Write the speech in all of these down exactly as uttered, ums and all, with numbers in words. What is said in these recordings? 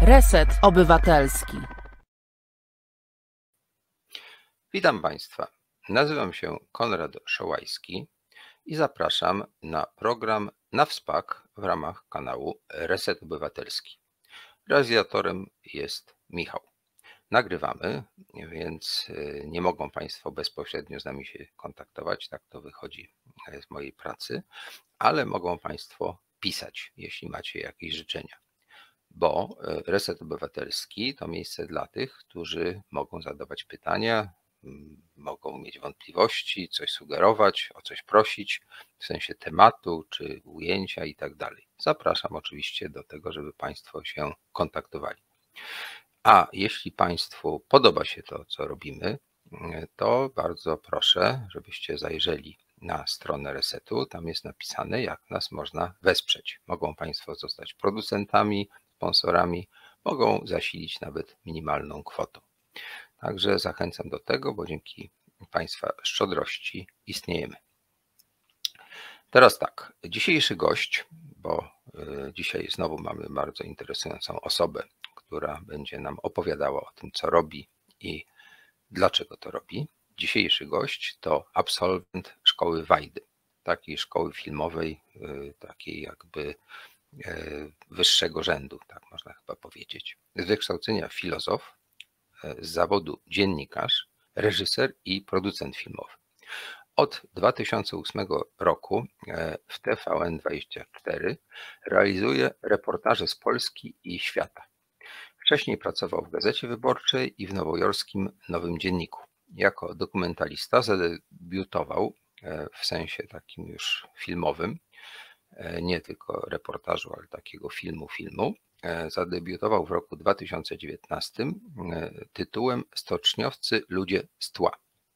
Reset Obywatelski. Witam Państwa. Nazywam się Konrad Szołajski i zapraszam na program Na Wspak w ramach kanału Reset Obywatelski. Realizatorem jest Michał. Nagrywamy, więc nie mogą Państwo bezpośrednio z nami się kontaktować, tak to wychodzi z mojej pracy, ale mogą Państwo pisać, jeśli macie jakieś życzenia. Bo Reset Obywatelski to miejsce dla tych, którzy mogą zadawać pytania, mogą mieć wątpliwości, coś sugerować, o coś prosić, w sensie tematu czy ujęcia i tak dalej. Zapraszam oczywiście do tego, żeby Państwo się kontaktowali. A jeśli Państwu podoba się to, co robimy, to bardzo proszę, żebyście zajrzeli na stronę Resetu. Tam jest napisane, jak nas można wesprzeć. Mogą Państwo zostać producentami, sponsorami, mogą zasilić nawet minimalną kwotą. Także zachęcam do tego, bo dzięki Państwa szczodrości istniejemy. Teraz tak, dzisiejszy gość, bo dzisiaj znowu mamy bardzo interesującą osobę, która będzie nam opowiadała o tym, co robi i dlaczego to robi. Dzisiejszy gość to absolwent szkoły Wajdy, takiej szkoły filmowej, takiej jakby wyższego rzędu, tak można chyba powiedzieć. Z wykształcenia filozof, z zawodu dziennikarz, reżyser i producent filmowy. Od dwa tysiące ósmego roku w T V N dwadzieścia cztery realizuje reportaże z Polski i świata. Wcześniej pracował w Gazecie Wyborczej i w nowojorskim Nowym Dzienniku. Jako dokumentalista zadebiutował w sensie takim już filmowym, nie tylko reportażu, ale takiego filmu filmu. Zadebiutował w roku dwa tysiące dziewiętnastym tytułem Stoczniowcy ludzie z tła.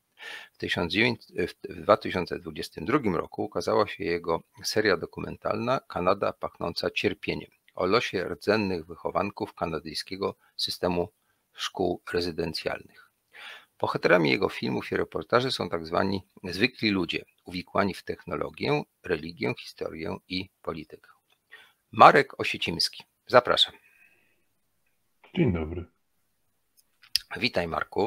W dwa tysiące dwudziestym drugim roku ukazała się jego seria dokumentalna Kanada pachnąca cierpieniem o losie rdzennych wychowanków kanadyjskiego systemu szkół rezydencjalnych. Bohaterami jego filmów i reportaży są tak zwani zwykli ludzie, uwikłani w technologię, religię, historię i politykę. Marek Osiecimski, zapraszam. Dzień dobry. Witaj, Marku.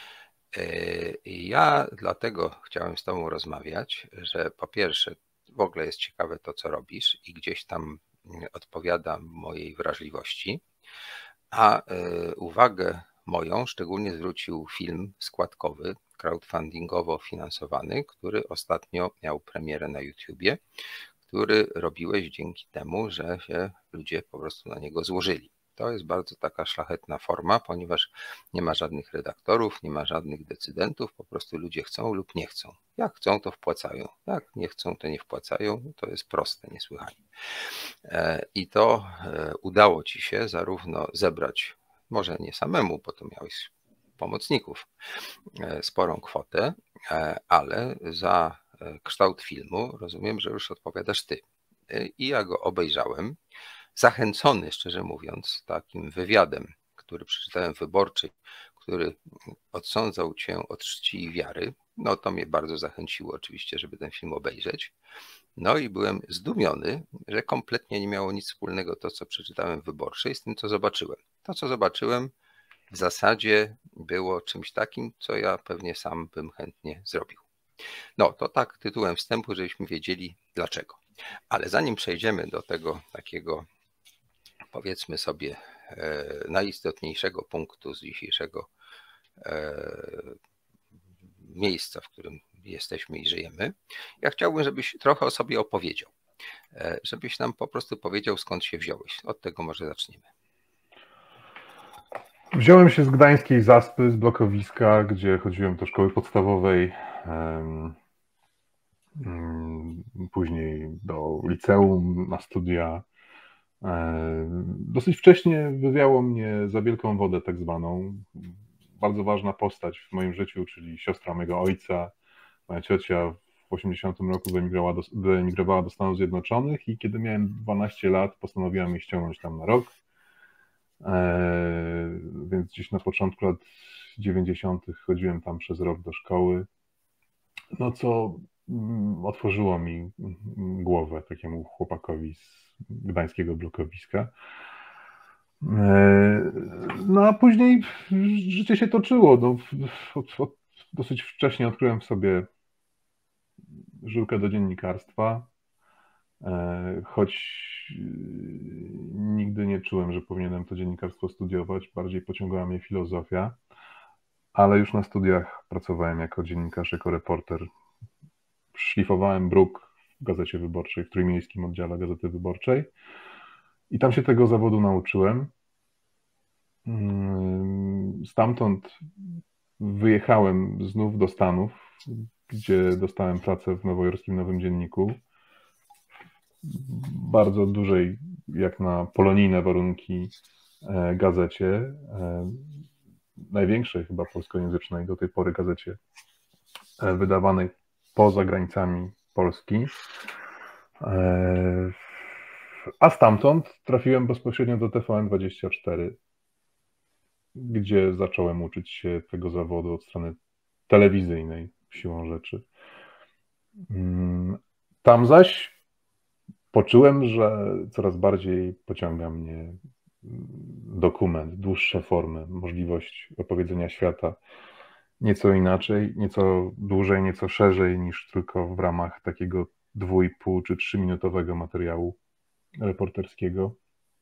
Ja dlatego chciałem z Tobą rozmawiać, że po pierwsze w ogóle jest ciekawe to, co robisz i gdzieś tam odpowiada mojej wrażliwości, a uwagę moją szczególnie zwrócił film składkowy, crowdfundingowo finansowany, który ostatnio miał premierę na YouTubie, który robiłeś dzięki temu, że się ludzie po prostu na niego złożyli. To jest bardzo taka szlachetna forma, ponieważ nie ma żadnych redaktorów, nie ma żadnych decydentów, po prostu ludzie chcą lub nie chcą. Jak chcą, to wpłacają. Jak nie chcą, to nie wpłacają. To jest proste, niesłychanie. I to udało Ci się zarówno zebrać, może nie samemu, bo to miałeś pomocników, sporą kwotę, ale za kształt filmu rozumiem, że już odpowiadasz Ty. I ja go obejrzałem. Zachęcony, szczerze mówiąc, takim wywiadem, który przeczytałem w Wyborczej, który odsądzał Cię od czci i wiary, no to mnie bardzo zachęciło oczywiście, żeby ten film obejrzeć. No i byłem zdumiony, że kompletnie nie miało nic wspólnego to, co przeczytałem w Wyborczej, z tym, co zobaczyłem. To, co zobaczyłem, w zasadzie było czymś takim, co ja pewnie sam bym chętnie zrobił. No to tak tytułem wstępu, żebyśmy wiedzieli dlaczego. Ale zanim przejdziemy do tego takiego, powiedzmy sobie, najistotniejszego punktu z dzisiejszego miejsca, w którym jesteśmy i żyjemy, ja chciałbym, żebyś trochę o sobie opowiedział. Żebyś nam po prostu powiedział, skąd się wziąłeś. Od tego może zaczniemy. Wziąłem się z gdańskiej Zaspy, z blokowiska, gdzie chodziłem do szkoły podstawowej, później do liceum, na studia. Dosyć wcześnie wywiało mnie za wielką wodę tak zwaną. Bardzo ważna postać w moim życiu, czyli siostra mojego ojca. Moja ciocia w osiemdziesiątym roku wyemigrowała do, wyemigrowała do Stanów Zjednoczonych i kiedy miałem dwanaście lat, postanowiłam jej ściągnąć tam na rok. Więc gdzieś na początku lat dziewięćdziesiątych chodziłem tam przez rok do szkoły. No co otworzyło mi głowę takiemu chłopakowi z gdańskiego blokowiska. No a później życie się toczyło. No, od, od, dosyć wcześnie odkryłem w sobie żyłkę do dziennikarstwa, choć nigdy nie czułem, że powinienem to dziennikarstwo studiować. Bardziej pociągała mnie filozofia, ale już na studiach pracowałem jako dziennikarz, jako reporter. Szlifowałem bruk w Gazecie Wyborczej, w Trójmiejskim Oddziale Gazety Wyborczej i tam się tego zawodu nauczyłem. Stamtąd wyjechałem znów do Stanów, gdzie dostałem pracę w nowojorskim Nowym Dzienniku. Bardzo dużej, jak na polonijne warunki, gazecie. Największej chyba polskojęzycznej do tej pory gazecie wydawanej poza granicami Polski. A stamtąd trafiłem bezpośrednio do T V N dwadzieścia cztery, gdzie zacząłem uczyć się tego zawodu od strony telewizyjnej, siłą rzeczy. Tam zaś poczułem, że coraz bardziej pociąga mnie dokument, dłuższe formy, możliwość opowiedzenia świata nieco inaczej, nieco dłużej, nieco szerzej niż tylko w ramach takiego dwu i pół czy trzyminutowego materiału reporterskiego.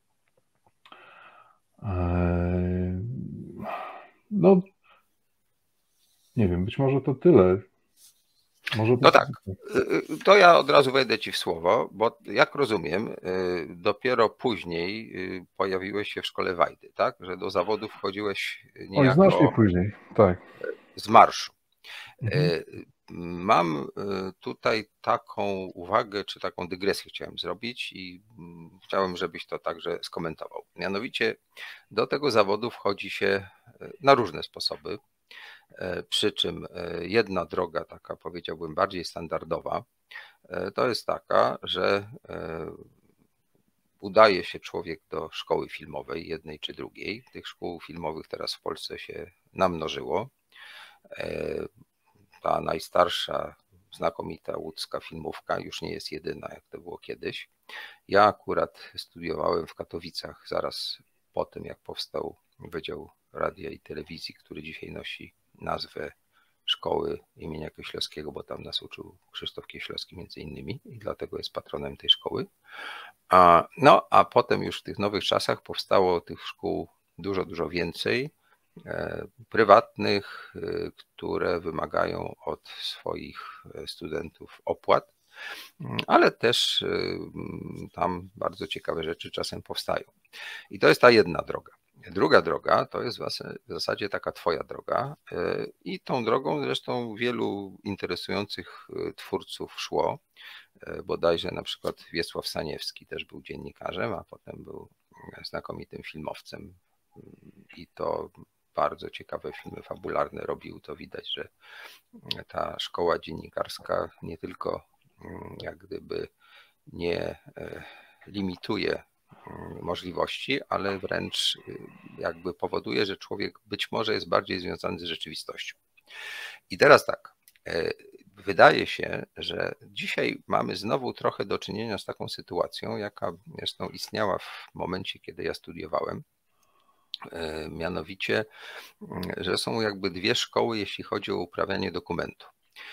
No, nie wiem, być może to tyle. Może no tak, to ja od razu wejdę Ci w słowo, bo jak rozumiem, dopiero później pojawiłeś się w szkole Wajdy, tak? Że do zawodu wchodziłeś niejako... Oj, znacznie później, tak. Z marszu. Mhm. Mam tutaj taką uwagę, czy taką dygresję chciałem zrobić i chciałem, żebyś to także skomentował. Mianowicie do tego zawodu wchodzi się na różne sposoby, przy czym jedna droga, taka powiedziałbym bardziej standardowa, to jest taka, że udaje się człowiek do szkoły filmowej, jednej czy drugiej. Tych szkół filmowych teraz w Polsce się namnożyło. Ta najstarsza, znakomita łódzka filmówka już nie jest jedyna, jak to było kiedyś. Ja akurat studiowałem w Katowicach zaraz po tym, jak powstał Wydział Radia i Telewizji, który dzisiaj nosi nazwę Szkoły imienia Kieślowskiego, bo tam nas uczył Krzysztof Kieślowski między innymi i dlatego jest patronem tej szkoły. A, no a potem już w tych nowych czasach powstało tych szkół dużo, dużo więcej, prywatnych, które wymagają od swoich studentów opłat, ale też tam bardzo ciekawe rzeczy czasem powstają. I to jest ta jedna droga. Druga droga to jest w zasadzie taka twoja droga i tą drogą zresztą wielu interesujących twórców szło, bodajże na przykład Wiesław Saniewski też był dziennikarzem, a potem był znakomitym filmowcem i to bardzo ciekawe filmy fabularne robił. To widać, że ta szkoła dziennikarska nie tylko jak gdyby nie limituje możliwości, ale wręcz jakby powoduje, że człowiek być może jest bardziej związany z rzeczywistością. I teraz tak, wydaje się, że dzisiaj mamy znowu trochę do czynienia z taką sytuacją, jaka zresztą istniała w momencie, kiedy ja studiowałem. Mianowicie, że są jakby dwie szkoły, jeśli chodzi o uprawianie dokumentu.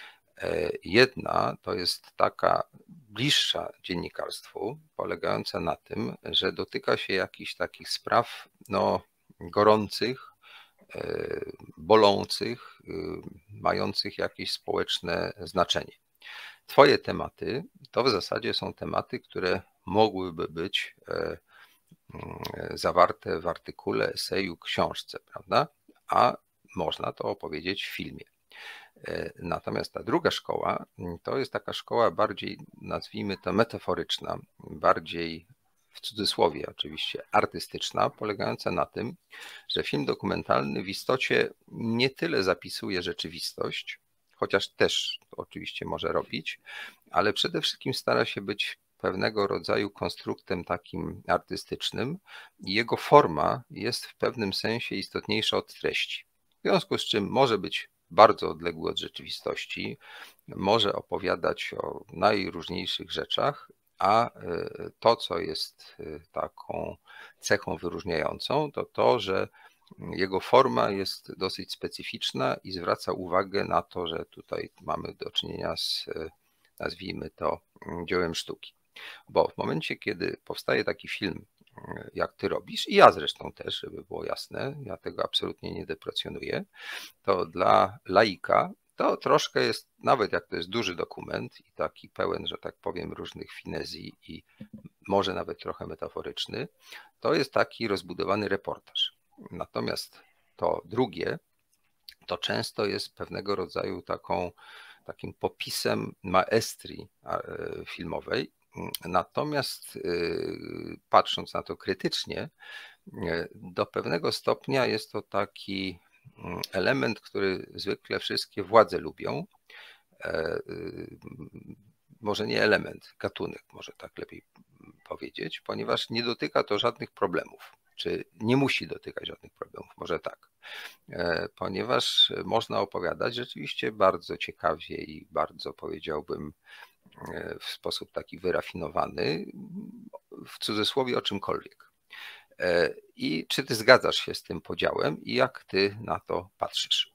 Jedna to jest taka bliższa dziennikarstwu, polegająca na tym, że dotyka się jakichś takich spraw no, gorących, bolących, mających jakieś społeczne znaczenie. Twoje tematy to w zasadzie są tematy, które mogłyby być zawarte w artykule, eseju, książce, prawda? A można to opowiedzieć w filmie. Natomiast ta druga szkoła to jest taka szkoła bardziej, nazwijmy to metaforyczna, bardziej w cudzysłowie oczywiście artystyczna, polegająca na tym, że film dokumentalny w istocie nie tyle zapisuje rzeczywistość, chociaż też to oczywiście może robić, ale przede wszystkim stara się być pewnego rodzaju konstruktem takim artystycznym i jego forma jest w pewnym sensie istotniejsza od treści. W związku z czym może być bardzo odległy od rzeczywistości, może opowiadać o najróżniejszych rzeczach, A to, co jest taką cechą wyróżniającą, to to, że jego forma jest dosyć specyficzna i zwraca uwagę na to, że tutaj mamy do czynienia z, nazwijmy to, dziełem sztuki. Bo w momencie, kiedy powstaje taki film, jak ty robisz, i ja zresztą też, żeby było jasne, ja tego absolutnie nie deprecjonuję, to dla laika to troszkę jest, nawet jak to jest duży dokument i taki pełen, że tak powiem, różnych finezji i może nawet trochę metaforyczny, to jest taki rozbudowany reportaż. Natomiast to drugie, to często jest pewnego rodzaju taką, takim popisem maestrii filmowej. Natomiast patrząc na to krytycznie, do pewnego stopnia jest to taki element, który zwykle wszystkie władze lubią. Może nie element, gatunek, może tak lepiej powiedzieć, ponieważ nie dotyka to żadnych problemów, czy nie musi dotykać żadnych problemów, może tak, ponieważ można opowiadać rzeczywiście bardzo ciekawie i bardzo, powiedziałbym, w sposób taki wyrafinowany, w cudzysłowie o czymkolwiek. I czy ty zgadzasz się z tym podziałem i jak ty na to patrzysz?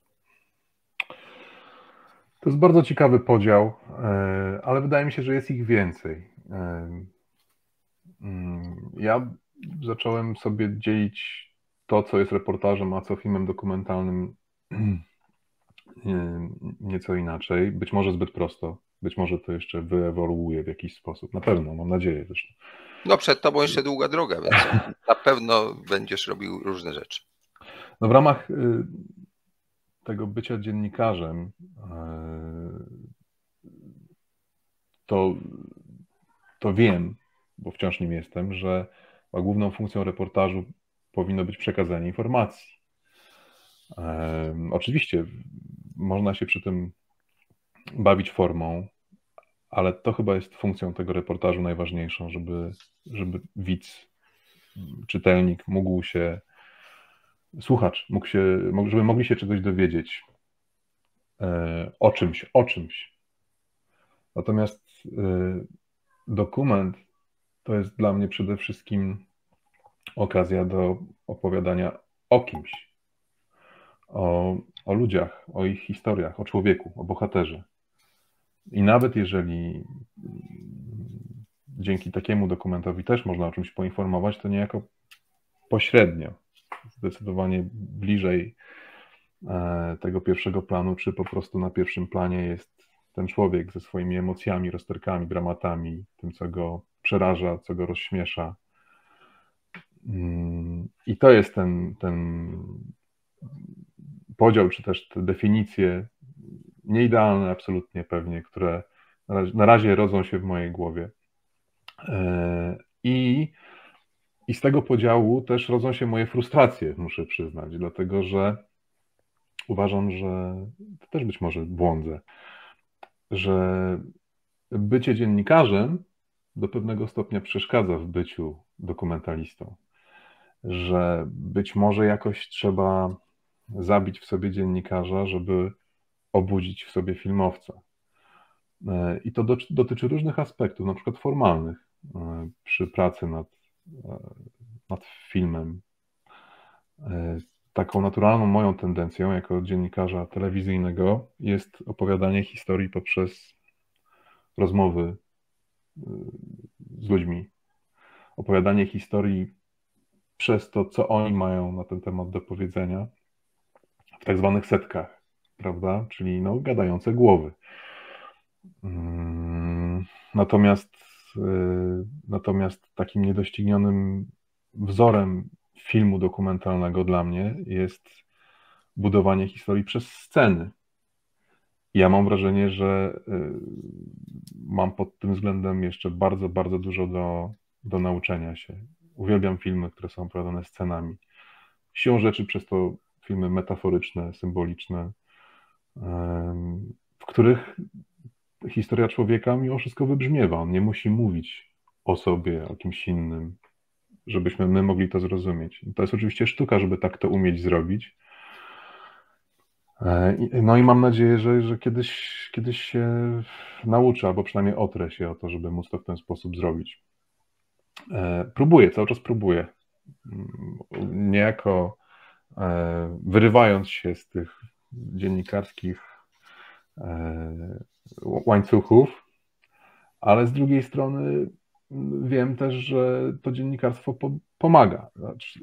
To jest bardzo ciekawy podział, ale wydaje mi się, że jest ich więcej. Ja zacząłem sobie dzielić to, co jest reportażem, a co filmem dokumentalnym nieco inaczej. Być może zbyt prosto. Być może to jeszcze wyewoluuje w jakiś sposób. Na pewno, mam nadzieję zresztą. No przed tobą jeszcze długa droga, więc na pewno będziesz robił różne rzeczy. No w ramach tego bycia dziennikarzem to, to wiem, bo wciąż nim jestem, że główną funkcją reportażu powinno być przekazanie informacji. Oczywiście można się przy tym bawić formą, ale to chyba jest funkcją tego reportażu najważniejszą, żeby, żeby widz, czytelnik mógł się, słuchacz, mógł się, żeby mogli się czegoś dowiedzieć o czymś, o czymś. Natomiast dokument to jest dla mnie przede wszystkim okazja do opowiadania o kimś, o, o ludziach, o ich historiach, o człowieku, o bohaterze. I nawet jeżeli dzięki takiemu dokumentowi też można o czymś poinformować, to niejako pośrednio, zdecydowanie bliżej tego pierwszego planu, czy po prostu na pierwszym planie jest ten człowiek ze swoimi emocjami, rozterkami, dramatami, tym, co go przeraża, co go rozśmiesza. I to jest ten, ten podział, czy też te definicje, nieidealne absolutnie pewnie, które na razie, na razie rodzą się w mojej głowie. I, I z tego podziału też rodzą się moje frustracje, muszę przyznać, dlatego że uważam, że to też być może błądzę, że bycie dziennikarzem do pewnego stopnia przeszkadza w byciu dokumentalistą, że być może jakoś trzeba zabić w sobie dziennikarza, żeby obudzić w sobie filmowca. I to dotyczy różnych aspektów, na przykład formalnych, przy pracy nad, nad filmem. Taką naturalną moją tendencją jako dziennikarza telewizyjnego jest opowiadanie historii poprzez rozmowy z ludźmi. Opowiadanie historii przez to, co oni mają na ten temat do powiedzenia w tak zwanych setkach, prawda? Czyli no, gadające głowy. Natomiast, natomiast takim niedoścignionym wzorem filmu dokumentalnego dla mnie jest budowanie historii przez sceny. Ja mam wrażenie, że mam pod tym względem jeszcze bardzo, bardzo dużo do, do nauczenia się. Uwielbiam filmy, które są opowiadane scenami. Siłą rzeczy przez to filmy metaforyczne, symboliczne, w których historia człowieka mimo wszystko wybrzmiewa. On nie musi mówić o sobie, o kimś innym, żebyśmy my mogli to zrozumieć. To jest oczywiście sztuka, żeby tak to umieć zrobić, No i mam nadzieję, że, że kiedyś, kiedyś się nauczę, albo przynajmniej otrę się o to, żeby móc to w ten sposób zrobić. Próbuję, cały czas próbuję. Niejako wyrywając się z tych dziennikarskich łańcuchów, ale z drugiej strony wiem też, że to dziennikarstwo pomaga. Znaczy,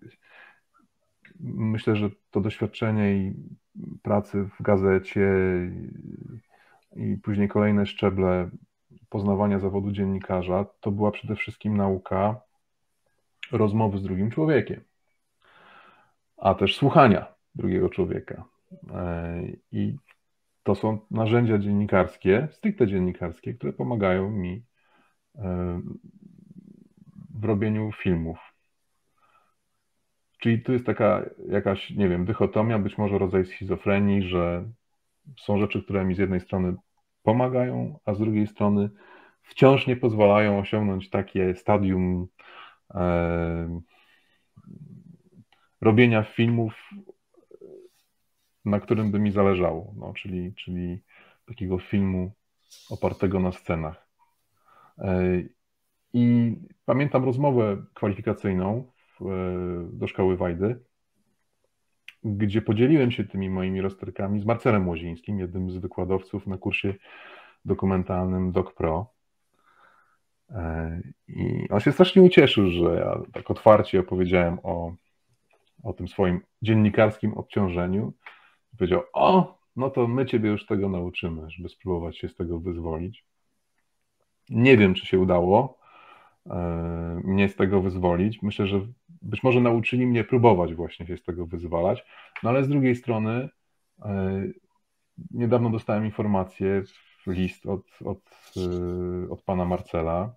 myślę, że to doświadczenie i pracy w gazecie i, i później kolejne szczeble poznawania zawodu dziennikarza to była przede wszystkim nauka rozmowy z drugim człowiekiem, a też słuchania drugiego człowieka. I to są narzędzia dziennikarskie, stricte dziennikarskie, które pomagają mi w robieniu filmów. Czyli tu jest taka jakaś, nie wiem, dychotomia, być może rodzaj schizofrenii, że są rzeczy, które mi z jednej strony pomagają, a z drugiej strony wciąż nie pozwalają osiągnąć takie stadium e, robienia filmów, na którym by mi zależało, no, czyli, czyli takiego filmu opartego na scenach. E, I pamiętam rozmowę kwalifikacyjną w, do szkoły Wajdy, gdzie podzieliłem się tymi moimi rozterkami z Marcelem Łozińskim, jednym z wykładowców na kursie dokumentalnym DocPro. I on się strasznie ucieszył, że ja tak otwarcie opowiedziałem o, o tym swoim dziennikarskim obciążeniu. Powiedział: o, no to my ciebie już tego nauczymy, żeby spróbować się z tego wyzwolić. Nie wiem, czy się udało mnie z tego wyzwolić. Myślę, że być może nauczyli mnie próbować właśnie się z tego wyzwalać, no ale z drugiej strony niedawno dostałem informację, list od, od, od pana Marcela,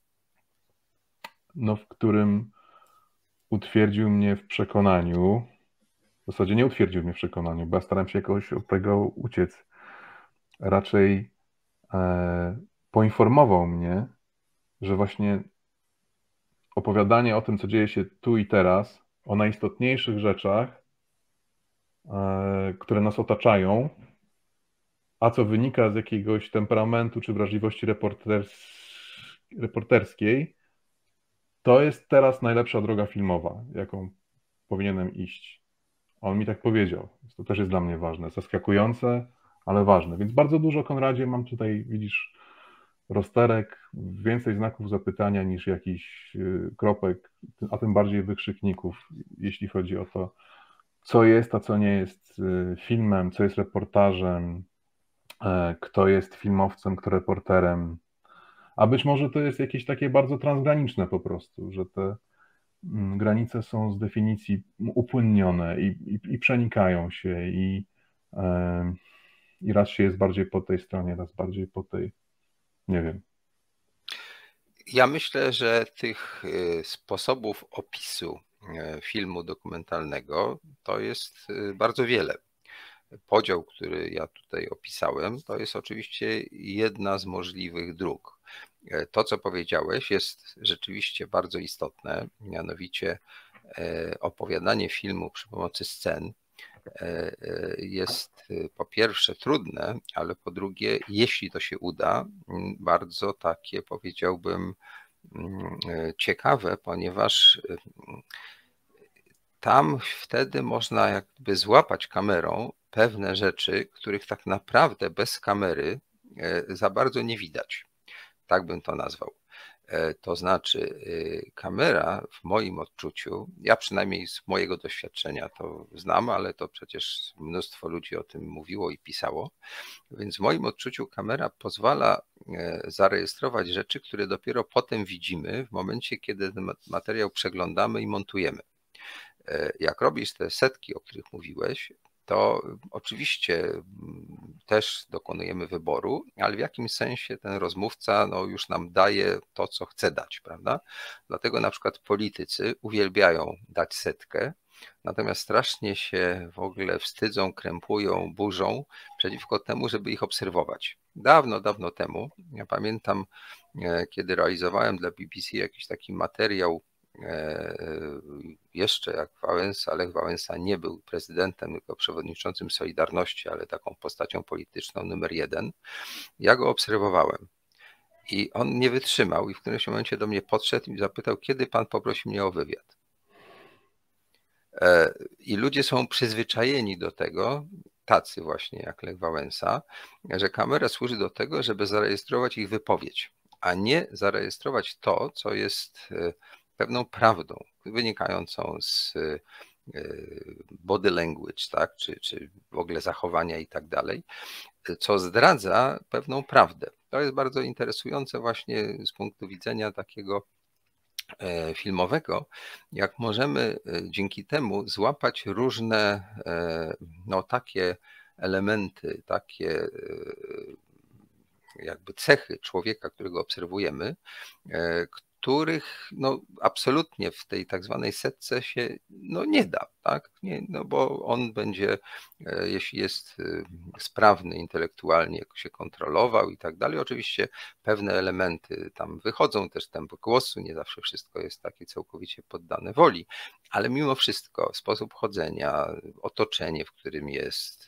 no, w którym utwierdził mnie w przekonaniu, w zasadzie nie utwierdził mnie w przekonaniu, bo ja staram się jakoś od tego uciec, raczej e, poinformował mnie, że właśnie opowiadanie o tym, co dzieje się tu i teraz, o najistotniejszych rzeczach, e, które nas otaczają, a co wynika z jakiegoś temperamentu czy wrażliwości reporters reporterskiej, to jest teraz najlepsza droga filmowa, jaką powinienem iść. On mi tak powiedział. To też jest dla mnie ważne. Zaskakujące, ale ważne. Więc bardzo dużo, Konradzie, mam tutaj, widzisz, rozterek, więcej znaków zapytania niż jakichś kropek, a tym bardziej wykrzykników, jeśli chodzi o to, co jest, a co nie jest filmem, co jest reportażem, kto jest filmowcem, kto reporterem. A być może to jest jakieś takie bardzo transgraniczne po prostu, że te granice są z definicji upłynnione i, i, i przenikają się i, yy, i raz się jest bardziej po tej stronie, raz bardziej po tej, nie wiem. Ja myślę, że tych sposobów opisu filmu dokumentalnego to jest bardzo wiele. Podział, który ja tutaj opisałem, to jest oczywiście jedna z możliwych dróg. To, co powiedziałeś, jest rzeczywiście bardzo istotne, mianowicie opowiadanie filmu przy pomocy scen jest po pierwsze trudne, ale po drugie, jeśli to się uda, bardzo takie, powiedziałbym, ciekawe, ponieważ tam wtedy można jakby złapać kamerą pewne rzeczy, których tak naprawdę bez kamery za bardzo nie widać. Tak bym to nazwał. To znaczy kamera w moim odczuciu, ja przynajmniej z mojego doświadczenia to znam, ale to przecież mnóstwo ludzi o tym mówiło i pisało, więc w moim odczuciu kamera pozwala zarejestrować rzeczy, które dopiero potem widzimy w momencie, kiedy ten materiał przeglądamy i montujemy. Jak robisz te setki, o których mówiłeś, to oczywiście też dokonujemy wyboru, ale w jakimś sensie ten rozmówca no, już nam daje to, co chce dać, prawda? Dlatego na przykład politycy uwielbiają dać setkę, natomiast strasznie się w ogóle wstydzą, krępują, burzą przeciwko temu, żeby ich obserwować. Dawno, dawno temu, ja pamiętam, kiedy realizowałem dla B B C jakiś taki materiał jeszcze jak Wałęsa, Lech Wałęsa nie był prezydentem, tylko przewodniczącym Solidarności, ale taką postacią polityczną numer jeden, ja go obserwowałem. I on nie wytrzymał i w którymś momencie do mnie podszedł i zapytał, kiedy pan poprosi mnie o wywiad. I ludzie są przyzwyczajeni do tego, tacy właśnie jak Lech Wałęsa, że kamera służy do tego, żeby zarejestrować ich wypowiedź, a nie zarejestrować to, co jest pewną prawdą wynikającą z body language, tak, czy, czy w ogóle zachowania i tak dalej, co zdradza pewną prawdę. To jest bardzo interesujące właśnie z punktu widzenia takiego filmowego, jak możemy dzięki temu złapać różne no, takie elementy, takie jakby cechy człowieka, którego obserwujemy, których no, absolutnie w tej tak zwanej setce się no, nie da, tak? Nie, no bo on będzie, jeśli jest sprawny intelektualnie, jak się kontrolował i tak dalej, oczywiście pewne elementy tam wychodzą, też tempo głosu, nie zawsze wszystko jest takie całkowicie poddane woli, ale mimo wszystko sposób chodzenia, otoczenie, w którym jest,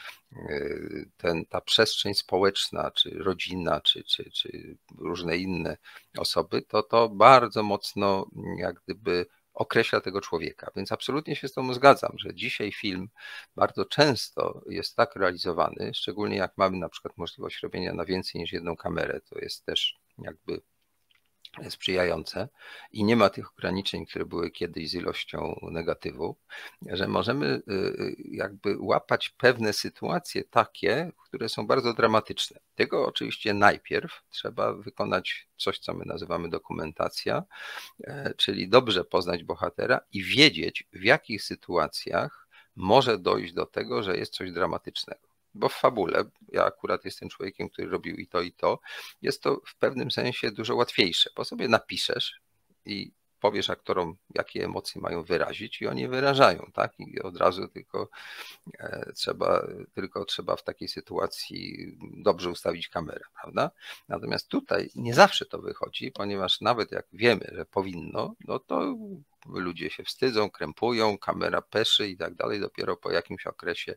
ten, ta przestrzeń społeczna, czy rodzina, czy, czy, czy różne inne osoby, to to bardzo mocno jak gdyby określa tego człowieka. Więc absolutnie się z tobą zgadzam, że dzisiaj film bardzo często jest tak realizowany, szczególnie jak mamy na przykład możliwość robienia na więcej niż jedną kamerę, to jest też jakby sprzyjające i nie ma tych ograniczeń, które były kiedyś z ilością negatywów, że możemy jakby łapać pewne sytuacje takie, które są bardzo dramatyczne. Tego oczywiście najpierw trzeba wykonać coś, co my nazywamy dokumentacja, czyli dobrze poznać bohatera i wiedzieć, w jakich sytuacjach może dojść do tego, że jest coś dramatycznego. Bo w fabule, ja akurat jestem człowiekiem, który robił i to, i to, jest to w pewnym sensie dużo łatwiejsze, bo sobie napiszesz i powiesz aktorom, jakie emocje mają wyrazić i oni wyrażają, tak? I od razu tylko trzeba, tylko trzeba w takiej sytuacji dobrze ustawić kamerę, prawda? Natomiast tutaj nie zawsze to wychodzi, ponieważ nawet jak wiemy, że powinno, no to ludzie się wstydzą, krępują, kamera peszy i tak dalej, dopiero po jakimś okresie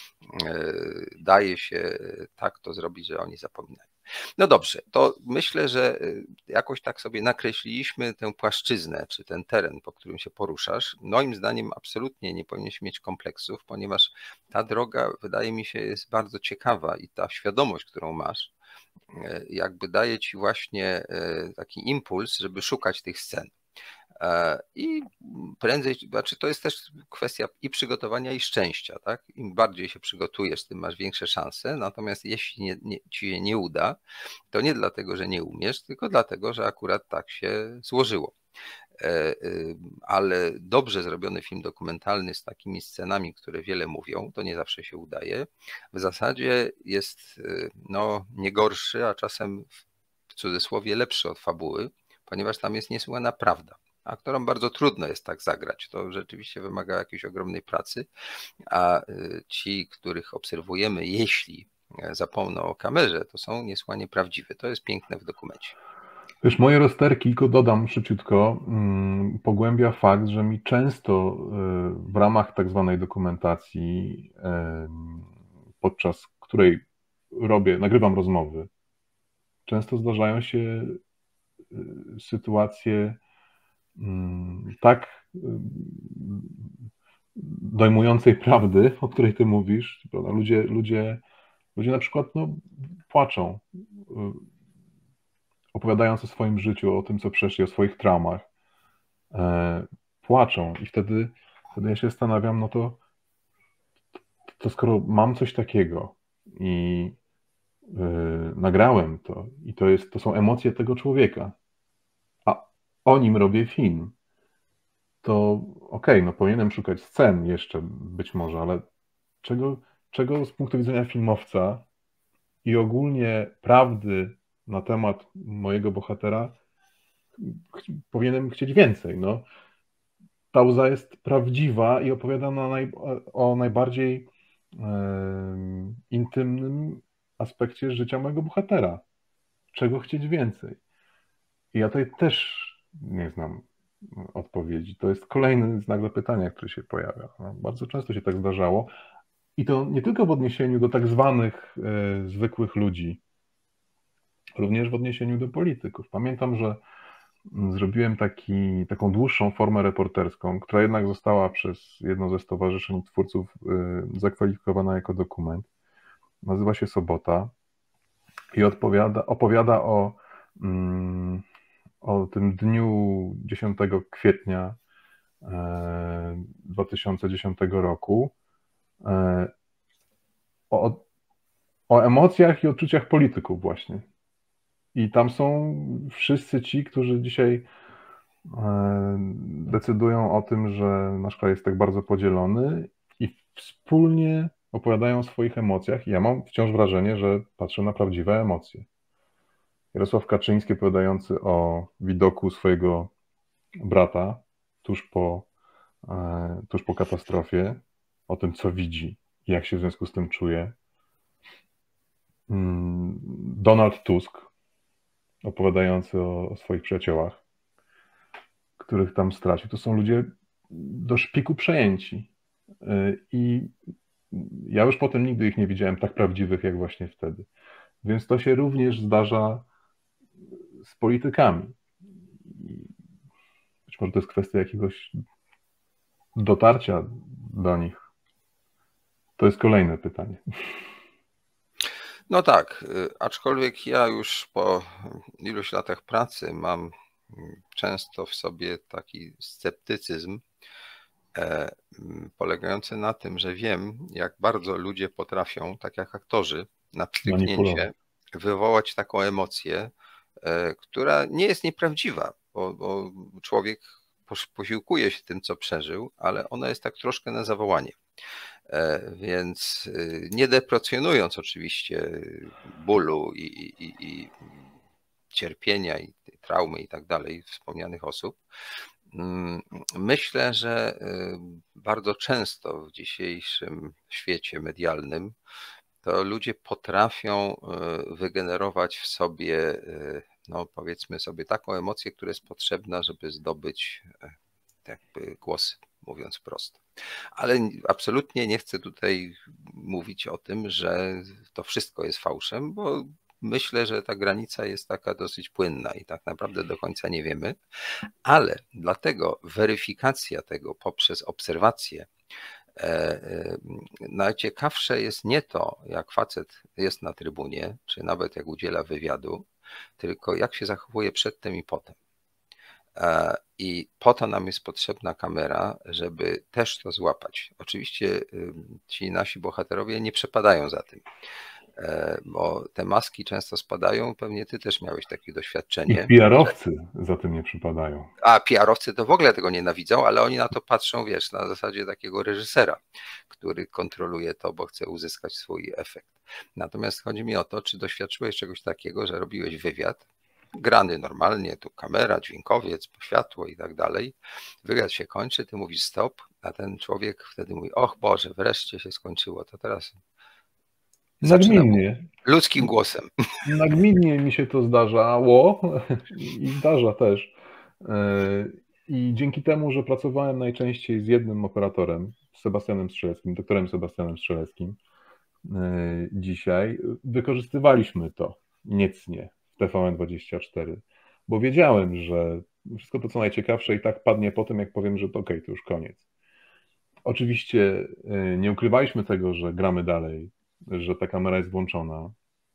daje się tak to zrobić, że oni zapominają. No dobrze, to myślę, że jakoś tak sobie nakreśliliśmy tę płaszczyznę, czy ten teren, po którym się poruszasz. Moim zdaniem absolutnie nie powinieneś mieć kompleksów, ponieważ ta droga, wydaje mi się, jest bardzo ciekawa i ta świadomość, którą masz, jakby daje ci właśnie taki impuls, żeby szukać tych scen. I prędzej, znaczy to jest też kwestia i przygotowania, i szczęścia, tak? Im bardziej się przygotujesz, tym masz większe szanse, natomiast jeśli nie, nie, ci się nie uda, to nie dlatego, że nie umiesz, tylko dlatego, że akurat tak się złożyło. Ale dobrze zrobiony film dokumentalny z takimi scenami, które wiele mówią, to nie zawsze się udaje, w zasadzie jest no, nie gorszy, a czasem w cudzysłowie lepszy od fabuły, ponieważ tam jest niesłychana prawda. Aktorom bardzo trudno jest tak zagrać. To rzeczywiście wymaga jakiejś ogromnej pracy, a ci, których obserwujemy, jeśli zapomną o kamerze, to są niesłychanie prawdziwe. To jest piękne w dokumencie. Wiesz, moje rozterki, tylko dodam szybciutko, pogłębia fakt, że mi często w ramach tak zwanej dokumentacji, podczas której robię, nagrywam rozmowy, często zdarzają się sytuacje tak dojmującej prawdy, o której ty mówisz. Ludzie, ludzie, ludzie na przykład no, płaczą, opowiadając o swoim życiu, o tym, co przeszli, o swoich traumach. Płaczą i wtedy, wtedy ja się zastanawiam, no to, to skoro mam coś takiego i yy, nagrałem to i to, jest, to są emocje tego człowieka, a o nim robię film, to okej, okay, no powinienem szukać scen jeszcze być może, ale czego, czego z punktu widzenia filmowca i ogólnie prawdy na temat mojego bohatera powinienem chcieć więcej, no. Ta łza jest prawdziwa i opowiada na naj, o najbardziej e, intymnym aspekcie życia mojego bohatera. Czego chcieć więcej? I ja tutaj też nie znam odpowiedzi. To jest kolejny znak zapytania, który się pojawia. No, bardzo często się tak zdarzało. I to nie tylko w odniesieniu do tak zwanych e, zwykłych ludzi, również w odniesieniu do polityków. Pamiętam, że zrobiłem taki, taką dłuższą formę reporterską, która jednak została przez jedno ze stowarzyszeń twórców e, zakwalifikowana jako dokument. Nazywa się Sobota i odpowiada, opowiada o, mm, o tym dniu dziesiątego kwietnia dwa tysiące dziesiątego roku, o, o emocjach i odczuciach polityków właśnie. I tam są wszyscy ci, którzy dzisiaj decydują o tym, że nasz kraj jest tak bardzo podzielony i wspólnie opowiadają o swoich emocjach. I ja mam wciąż wrażenie, że patrzę na prawdziwe emocje. Jarosław Kaczyński opowiadający o widoku swojego brata tuż po, tuż po katastrofie, o tym, co widzi i jak się w związku z tym czuje. Donald Tusk opowiadający o, o swoich przyjaciołach, których tam stracił. To są ludzie do szpiku przejęci. I ja już potem nigdy ich nie widziałem tak prawdziwych, jak właśnie wtedy. Więc to się również zdarza z politykami. Być może to jest kwestia jakiegoś dotarcia do nich. To jest kolejne pytanie. No tak, aczkolwiek ja już po iluś latach pracy mam często w sobie taki sceptycyzm polegający na tym, że wiem, jak bardzo ludzie potrafią, tak jak aktorzy, na pstryknięcie wywołać taką emocję, która nie jest nieprawdziwa, bo, bo człowiek posiłkuje się tym, co przeżył, ale ona jest tak troszkę na zawołanie. Więc nie deprecjonując oczywiście bólu i, i, i cierpienia i traumy i tak dalej wspomnianych osób, myślę, że bardzo często w dzisiejszym świecie medialnym to ludzie potrafią wygenerować w sobie, no powiedzmy sobie, taką emocję, która jest potrzebna, żeby zdobyć jakby głosy, mówiąc prosto. Ale absolutnie nie chcę tutaj mówić o tym, że to wszystko jest fałszem, bo myślę, że ta granica jest taka dosyć płynna i tak naprawdę do końca nie wiemy, ale dlatego weryfikacja tego poprzez obserwacje, najciekawsze jest nie to, jak facet jest na trybunie, czy nawet jak udziela wywiadu, tylko jak się zachowuje przedtem i potem. I po to nam jest potrzebna kamera, żeby też to złapać. Oczywiście ci nasi bohaterowie nie przepadają za tym, bo te maski często spadają, pewnie ty też miałeś takie doświadczenie. I P R-owcy że... za tym nie przypadają. A P R-owcy to w ogóle tego nienawidzą, ale oni na to patrzą, wiesz, na zasadzie takiego reżysera, który kontroluje to, bo chce uzyskać swój efekt. Natomiast chodzi mi o to, czy doświadczyłeś czegoś takiego, że robiłeś wywiad, grany normalnie, tu kamera, dźwiękowiec, światło i tak dalej. Wywiad się kończy, ty mówisz stop, a ten człowiek wtedy mówi, och Boże, wreszcie się skończyło, to teraz nagminnie. Ludzkim głosem. Nagminnie mi się to zdarzało i zdarza też. I dzięki temu, że pracowałem najczęściej z jednym operatorem, z Sebastianem Strzeleckim, doktorem Sebastianem Strzeleckim, dzisiaj wykorzystywaliśmy to niecnie w T V N dwadzieścia cztery, bo wiedziałem, że wszystko to, co najciekawsze, i tak padnie po tym, jak powiem, że to okej, to już koniec. Oczywiście nie ukrywaliśmy tego, że gramy dalej, że ta kamera jest włączona.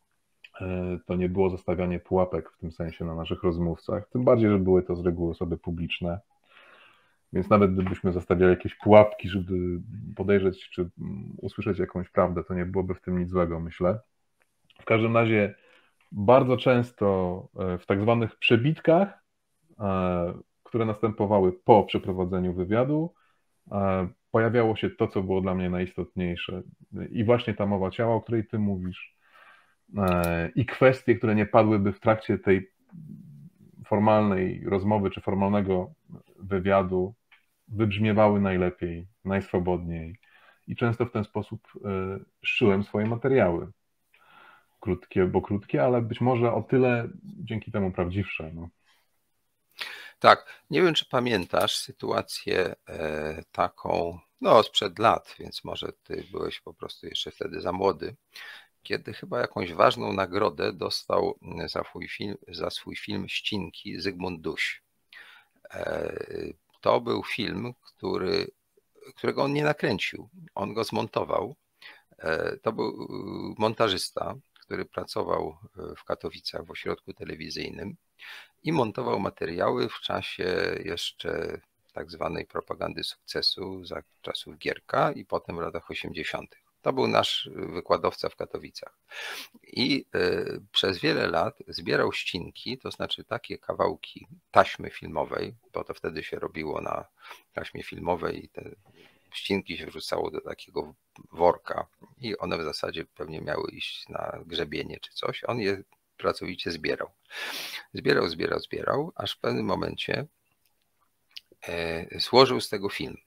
To nie było zostawianie pułapek w tym sensie na naszych rozmówcach, tym bardziej, że były to z reguły osoby publiczne. Więc nawet gdybyśmy zostawiali jakieś pułapki, żeby podejrzeć czy usłyszeć jakąś prawdę, to nie byłoby w tym nic złego, myślę. W każdym razie bardzo często w tak zwanych przebitkach, które następowały po przeprowadzeniu wywiadu, pojawiało się to, co było dla mnie najistotniejsze. I właśnie ta mowa ciała, o której ty mówisz, i kwestie, które nie padłyby w trakcie tej formalnej rozmowy czy formalnego wywiadu, wybrzmiewały najlepiej, najswobodniej i często w ten sposób szyłem swoje materiały. Krótkie, bo krótkie, ale być może o tyle dzięki temu prawdziwsze. No. Tak, nie wiem, czy pamiętasz sytuację e, taką, no sprzed lat, więc może ty byłeś po prostu jeszcze wtedy za młody, kiedy chyba jakąś ważną nagrodę dostał za swój film, za swój film Ścinki Zygmunt Duś. E, To był film, który, którego on nie nakręcił, on go zmontował. E, To był montażysta, który pracował w Katowicach w ośrodku telewizyjnym i montował materiały w czasie jeszcze tak zwanej propagandy sukcesu za czasów Gierka i potem w latach osiemdziesiątych. To był nasz wykładowca w Katowicach. I y, przez wiele lat zbierał ścinki, to znaczy takie kawałki taśmy filmowej, bo to wtedy się robiło na taśmie filmowej i te ścinki się wrzucało do takiego worka i one w zasadzie pewnie miały iść na grzebienie czy coś. On je pracowicie zbierał. Zbierał, zbierał, zbierał, aż w pewnym momencie złożył z tego film.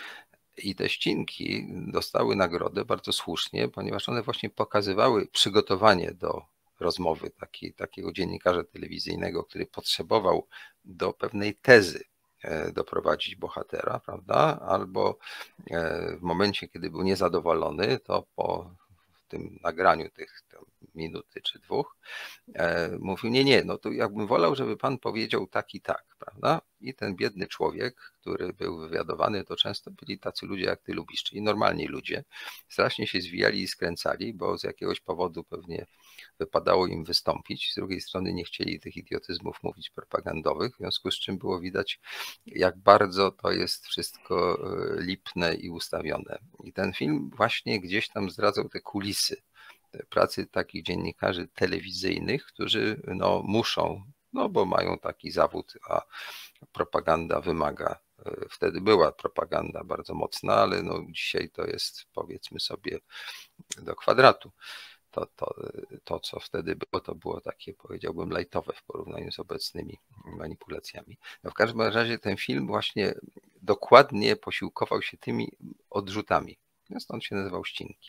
I te ścinki dostały nagrodę bardzo słusznie, ponieważ one właśnie pokazywały przygotowanie do rozmowy taki, takiego dziennikarza telewizyjnego, który potrzebował do pewnej tezy doprowadzić bohatera, prawda? Albo w momencie, kiedy był niezadowolony, to po tym nagraniu tych minuty czy dwóch mówił, nie, nie, no to jakbym wolał, żeby pan powiedział tak i tak, prawda? I ten biedny człowiek, który był wywiadowany, to często byli tacy ludzie, jak ty lubisz, czyli normalni ludzie, strasznie się zwijali i skręcali, bo z jakiegoś powodu pewnie wypadało im wystąpić. Z drugiej strony nie chcieli tych idiotyzmów mówić propagandowych, w związku z czym było widać, jak bardzo to jest wszystko lipne i ustawione. I ten film właśnie gdzieś tam zdradzał te kulisy pracy takich dziennikarzy telewizyjnych, którzy no, muszą, no bo mają taki zawód, a propaganda wymaga. Wtedy była propaganda bardzo mocna, ale no, dzisiaj to jest, powiedzmy sobie, do kwadratu. To, to, to, co wtedy było, to było takie, powiedziałbym, lajtowe w porównaniu z obecnymi manipulacjami. No w każdym razie ten film właśnie dokładnie posiłkował się tymi odrzutami. Stąd się nazywał Ścinki.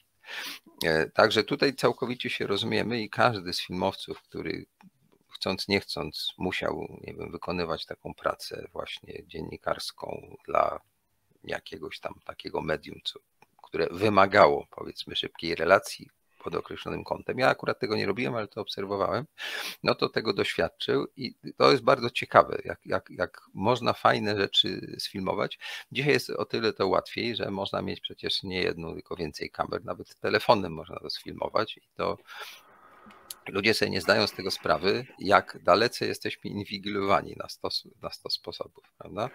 Także tutaj całkowicie się rozumiemy i każdy z filmowców, który chcąc nie chcąc musiał, nie wiem, wykonywać taką pracę właśnie dziennikarską dla jakiegoś tam takiego medium, co, które wymagało, powiedzmy, szybkiej relacji pod określonym kątem. Ja akurat tego nie robiłem, ale to obserwowałem. No to tego doświadczył i to jest bardzo ciekawe, jak, jak, jak można fajne rzeczy sfilmować. Dzisiaj jest o tyle to łatwiej, że można mieć przecież nie jedną, tylko więcej kamer, nawet telefonem można to sfilmować i to ludzie sobie nie zdają z tego sprawy, jak dalece jesteśmy inwigilowani na sto, na sto sposobów, prawda?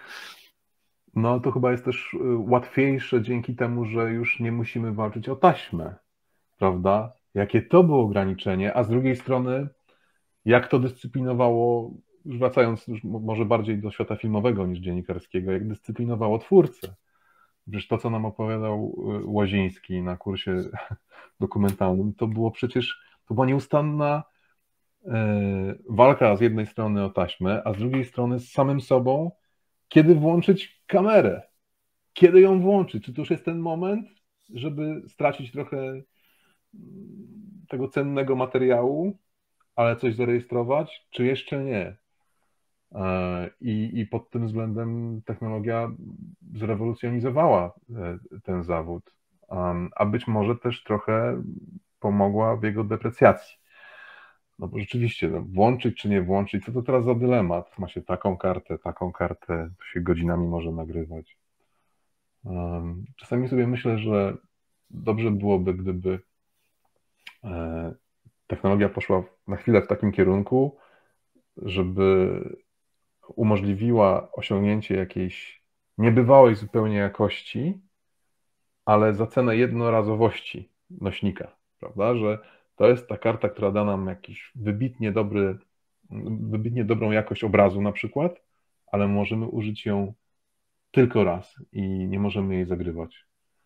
No to chyba jest też łatwiejsze dzięki temu, że już nie musimy walczyć o taśmę, prawda? Jakie to było ograniczenie, a z drugiej strony jak to dyscyplinowało, już wracając już może bardziej do świata filmowego niż dziennikarskiego, jak dyscyplinowało twórcę. Przecież to, co nam opowiadał Łaziński na kursie dokumentalnym, to było przecież, to była nieustanna walka z jednej strony o taśmę, a z drugiej strony z samym sobą, kiedy włączyć kamerę, kiedy ją włączyć, czy to już jest ten moment, żeby stracić trochę tego cennego materiału, ale coś zarejestrować, czy jeszcze nie. I, i pod tym względem technologia zrewolucjonizowała ten zawód, a być może też trochę pomogła w jego deprecjacji. No bo rzeczywiście, no, włączyć czy nie włączyć, co to teraz za dylemat? Ma się taką kartę, taką kartę, to się godzinami może nagrywać. Czasami sobie myślę, że dobrze byłoby, gdyby technologia poszła na chwilę w takim kierunku, żeby umożliwiła osiągnięcie jakiejś niebywałej zupełnie jakości, ale za cenę jednorazowości nośnika, prawda? Że to jest ta karta, która da nam jakiś wybitnie dobry, wybitnie dobrą jakość obrazu na przykład, ale możemy użyć ją tylko raz i nie możemy jej zagrywać.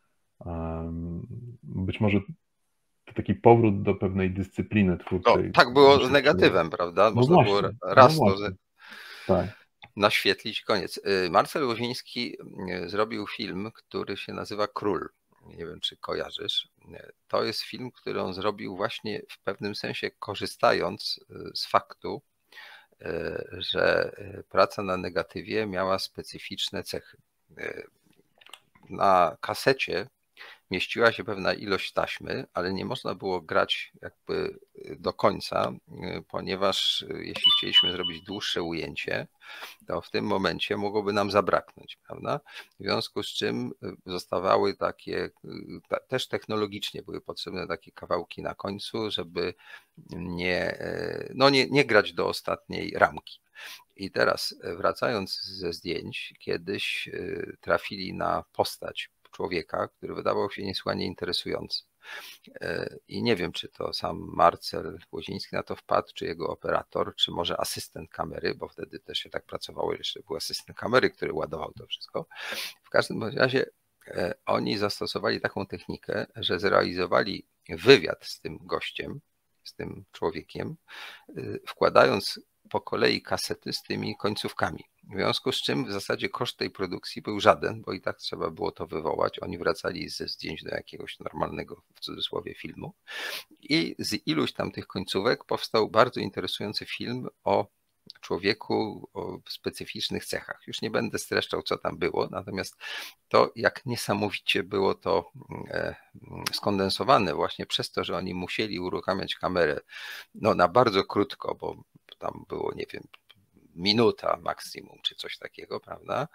Być może to taki powrót do pewnej dyscypliny twórczej. No, tak było z negatywem, prawda? Można no było raz no to tak. naświetlić, koniec. Marcel Łoziński zrobił film, który się nazywa Król. Nie wiem, czy kojarzysz. To jest film, który on zrobił właśnie w pewnym sensie korzystając z faktu, że praca na negatywie miała specyficzne cechy. Na kasecie mieściła się pewna ilość taśmy, ale nie można było grać jakby do końca, ponieważ jeśli chcieliśmy zrobić dłuższe ujęcie, to w tym momencie mogłoby nam zabraknąć, prawda? W związku z czym zostawały takie, też technologicznie były potrzebne takie kawałki na końcu, żeby nie, no nie, nie grać do ostatniej ramki. I teraz wracając ze zdjęć, kiedyś trafili na postać człowieka, który wydawał się niesłychanie interesujący. I nie wiem, czy to sam Marcel Łoziński na to wpadł, czy jego operator, czy może asystent kamery, bo wtedy też się tak pracowało, jeszcze był asystent kamery, który ładował to wszystko. W każdym razie oni zastosowali taką technikę, że zrealizowali wywiad z tym gościem, z tym człowiekiem, wkładając po kolei kasety z tymi końcówkami. W związku z czym w zasadzie koszt tej produkcji był żaden, bo i tak trzeba było to wywołać. Oni wracali ze zdjęć do jakiegoś normalnego, w cudzysłowie, filmu i z iluś tam tych końcówek powstał bardzo interesujący film o człowieku, o specyficznych cechach. Już nie będę streszczał, co tam było, natomiast to, jak niesamowicie było to skondensowane właśnie przez to, że oni musieli uruchamiać kamerę no, na bardzo krótko, bo tam było, nie wiem, minuta maksimum, czy coś takiego, prawda?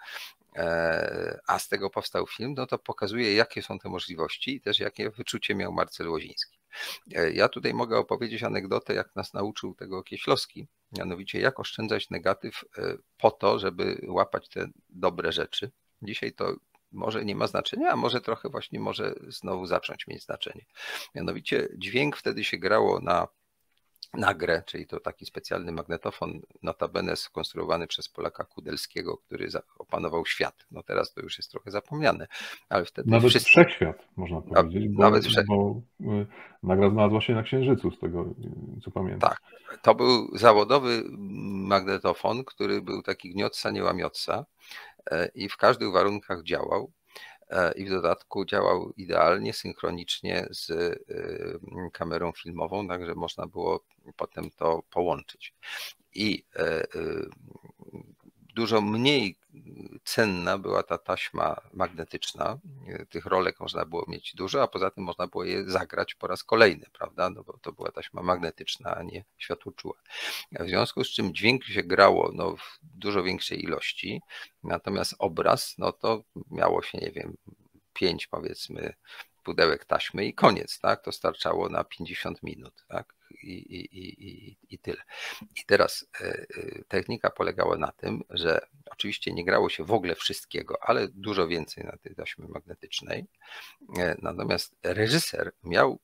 A z tego powstał film, no to pokazuje, jakie są te możliwości i też jakie wyczucie miał Marcel Łoziński. Ja tutaj mogę opowiedzieć anegdotę, jak nas nauczył tego Kieślowski, mianowicie jak oszczędzać negatyw po to, żeby łapać te dobre rzeczy. Dzisiaj to może nie ma znaczenia, a może trochę właśnie może znowu zacząć mieć znaczenie. Mianowicie dźwięk wtedy się grało na na grę, czyli to taki specjalny magnetofon, notabene skonstruowany przez Polaka Kudelskiego, który opanował świat. No teraz to już jest trochę zapomniane, ale wtedy Nawet wszyscy... wszechświat, można powiedzieć, bo, Nawet wszech... bo nagra znalazła się na Księżycu, z tego co pamiętam. Tak, to był zawodowy magnetofon, który był taki gniotca, nie łamiotca i w każdych warunkach działał. I w dodatku działał idealnie, synchronicznie z kamerą filmową, także można było potem to połączyć. I dużo mniej cenna była ta taśma magnetyczna. Tych rolek można było mieć dużo, a poza tym można było je zagrać po raz kolejny, prawda? No bo to była taśma magnetyczna, a nie światłoczuła. W związku z czym dźwięk się grało no, w dużo większej ilości, natomiast obraz, no to miało się, nie wiem, pięć powiedzmy pudełek taśmy i koniec, tak? To starczało na pięćdziesiąt minut, tak? I, i, i, i tyle. I teraz technika polegała na tym, że oczywiście nie grało się w ogóle wszystkiego, ale dużo więcej na tej taśmie magnetycznej. Natomiast reżyser miał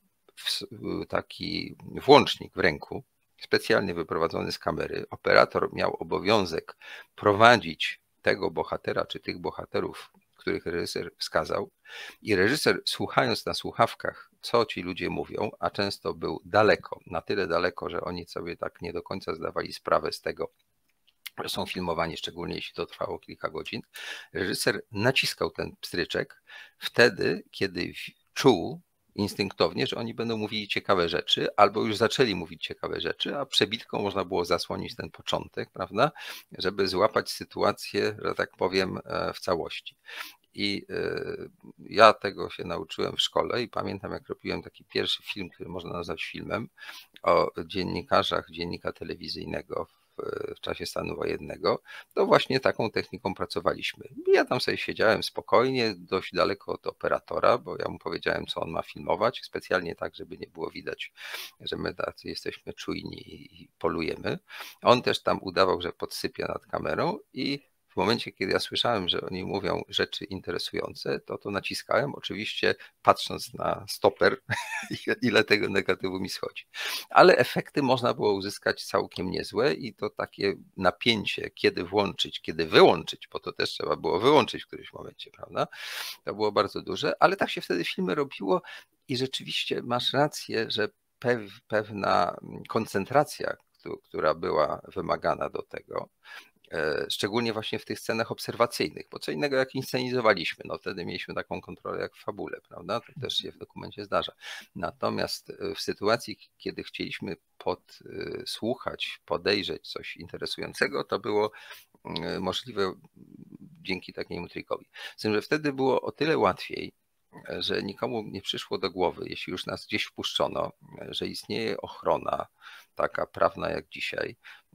taki włącznik w ręku, specjalnie wyprowadzony z kamery. Operator miał obowiązek prowadzić tego bohatera czy tych bohaterów, których reżyser wskazał, i reżyser, słuchając na słuchawkach, co ci ludzie mówią, a często był daleko, na tyle daleko, że oni sobie tak nie do końca zdawali sprawę z tego, że są filmowani, szczególnie jeśli to trwało kilka godzin, reżyser naciskał ten pstryczek wtedy, kiedy czuł instynktownie, że oni będą mówili ciekawe rzeczy, albo już zaczęli mówić ciekawe rzeczy, a przebitką można było zasłonić ten początek, prawda, żeby złapać sytuację, że tak powiem, w całości. I ja tego się nauczyłem w szkole i pamiętam, jak robiłem taki pierwszy film, który można nazwać filmem, o dziennikarzach dziennika telewizyjnego w czasie stanu wojennego, to właśnie taką techniką pracowaliśmy. Ja tam sobie siedziałem spokojnie, dość daleko od operatora, bo ja mu powiedziałem, co on ma filmować, specjalnie tak, żeby nie było widać, że my tacy jesteśmy czujni i polujemy. On też tam udawał, że podsypia nad kamerą i w momencie, kiedy ja słyszałem, że oni mówią rzeczy interesujące, to to naciskałem, oczywiście patrząc na stoper, ile tego negatywu mi schodzi. Ale efekty można było uzyskać całkiem niezłe i to takie napięcie, kiedy włączyć, kiedy wyłączyć, bo to też trzeba było wyłączyć w którymś momencie, prawda? To było bardzo duże, ale tak się wtedy filmy robiło i rzeczywiście masz rację, że pewna koncentracja, która była wymagana do tego, szczególnie właśnie w tych scenach obserwacyjnych, bo co innego jak inscenizowaliśmy, no wtedy mieliśmy taką kontrolę jak w fabule, prawda, to też się w dokumencie zdarza. Natomiast w sytuacji, kiedy chcieliśmy podsłuchać, podejrzeć coś interesującego, to było możliwe dzięki takiemu trikowi. Z tym, że wtedy było o tyle łatwiej, że nikomu nie przyszło do głowy, jeśli już nas gdzieś wpuszczono, że istnieje ochrona taka prawna jak dzisiaj.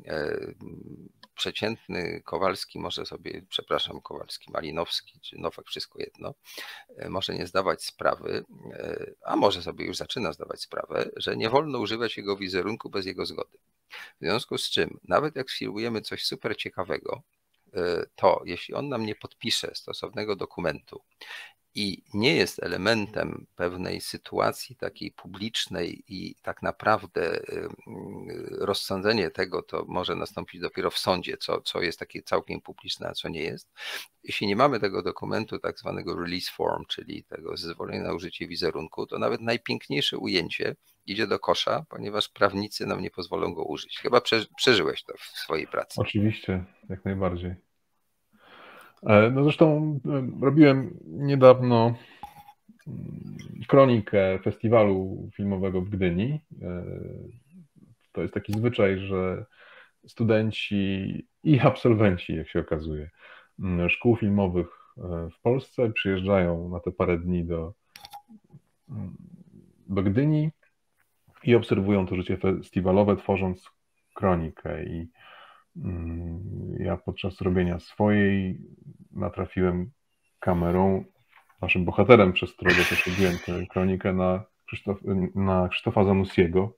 Przeciętny Kowalski może sobie, przepraszam, Kowalski, Malinowski czy Nowak, wszystko jedno, może nie zdawać sprawy, a może sobie już zaczyna zdawać sprawę, że nie wolno używać jego wizerunku bez jego zgody. W związku z czym, nawet jak sfilmujemy coś super ciekawego, to jeśli on nam nie podpisze stosownego dokumentu i nie jest elementem pewnej sytuacji takiej publicznej i tak naprawdę rozsądzenie tego to może nastąpić dopiero w sądzie, co, co jest takie całkiem publiczne, a co nie jest. Jeśli nie mamy tego dokumentu tak zwanego release form, czyli tego zezwolenia na użycie wizerunku, to nawet najpiękniejsze ujęcie idzie do kosza, ponieważ prawnicy nam nie pozwolą go użyć. Chyba przeżyłeś to w swojej pracy. Oczywiście, jak najbardziej. No zresztą robiłem niedawno kronikę festiwalu filmowego w Gdyni. To jest taki zwyczaj, że studenci i absolwenci, jak się okazuje, szkół filmowych w Polsce przyjeżdżają na te parę dni do, do Gdyni i obserwują to życie festiwalowe, tworząc kronikę. I ja podczas robienia swojej natrafiłem kamerą, naszym bohaterem, przez którego też robiłem tę kronikę, na, Krzysztof, na Krzysztofa Zanussiego.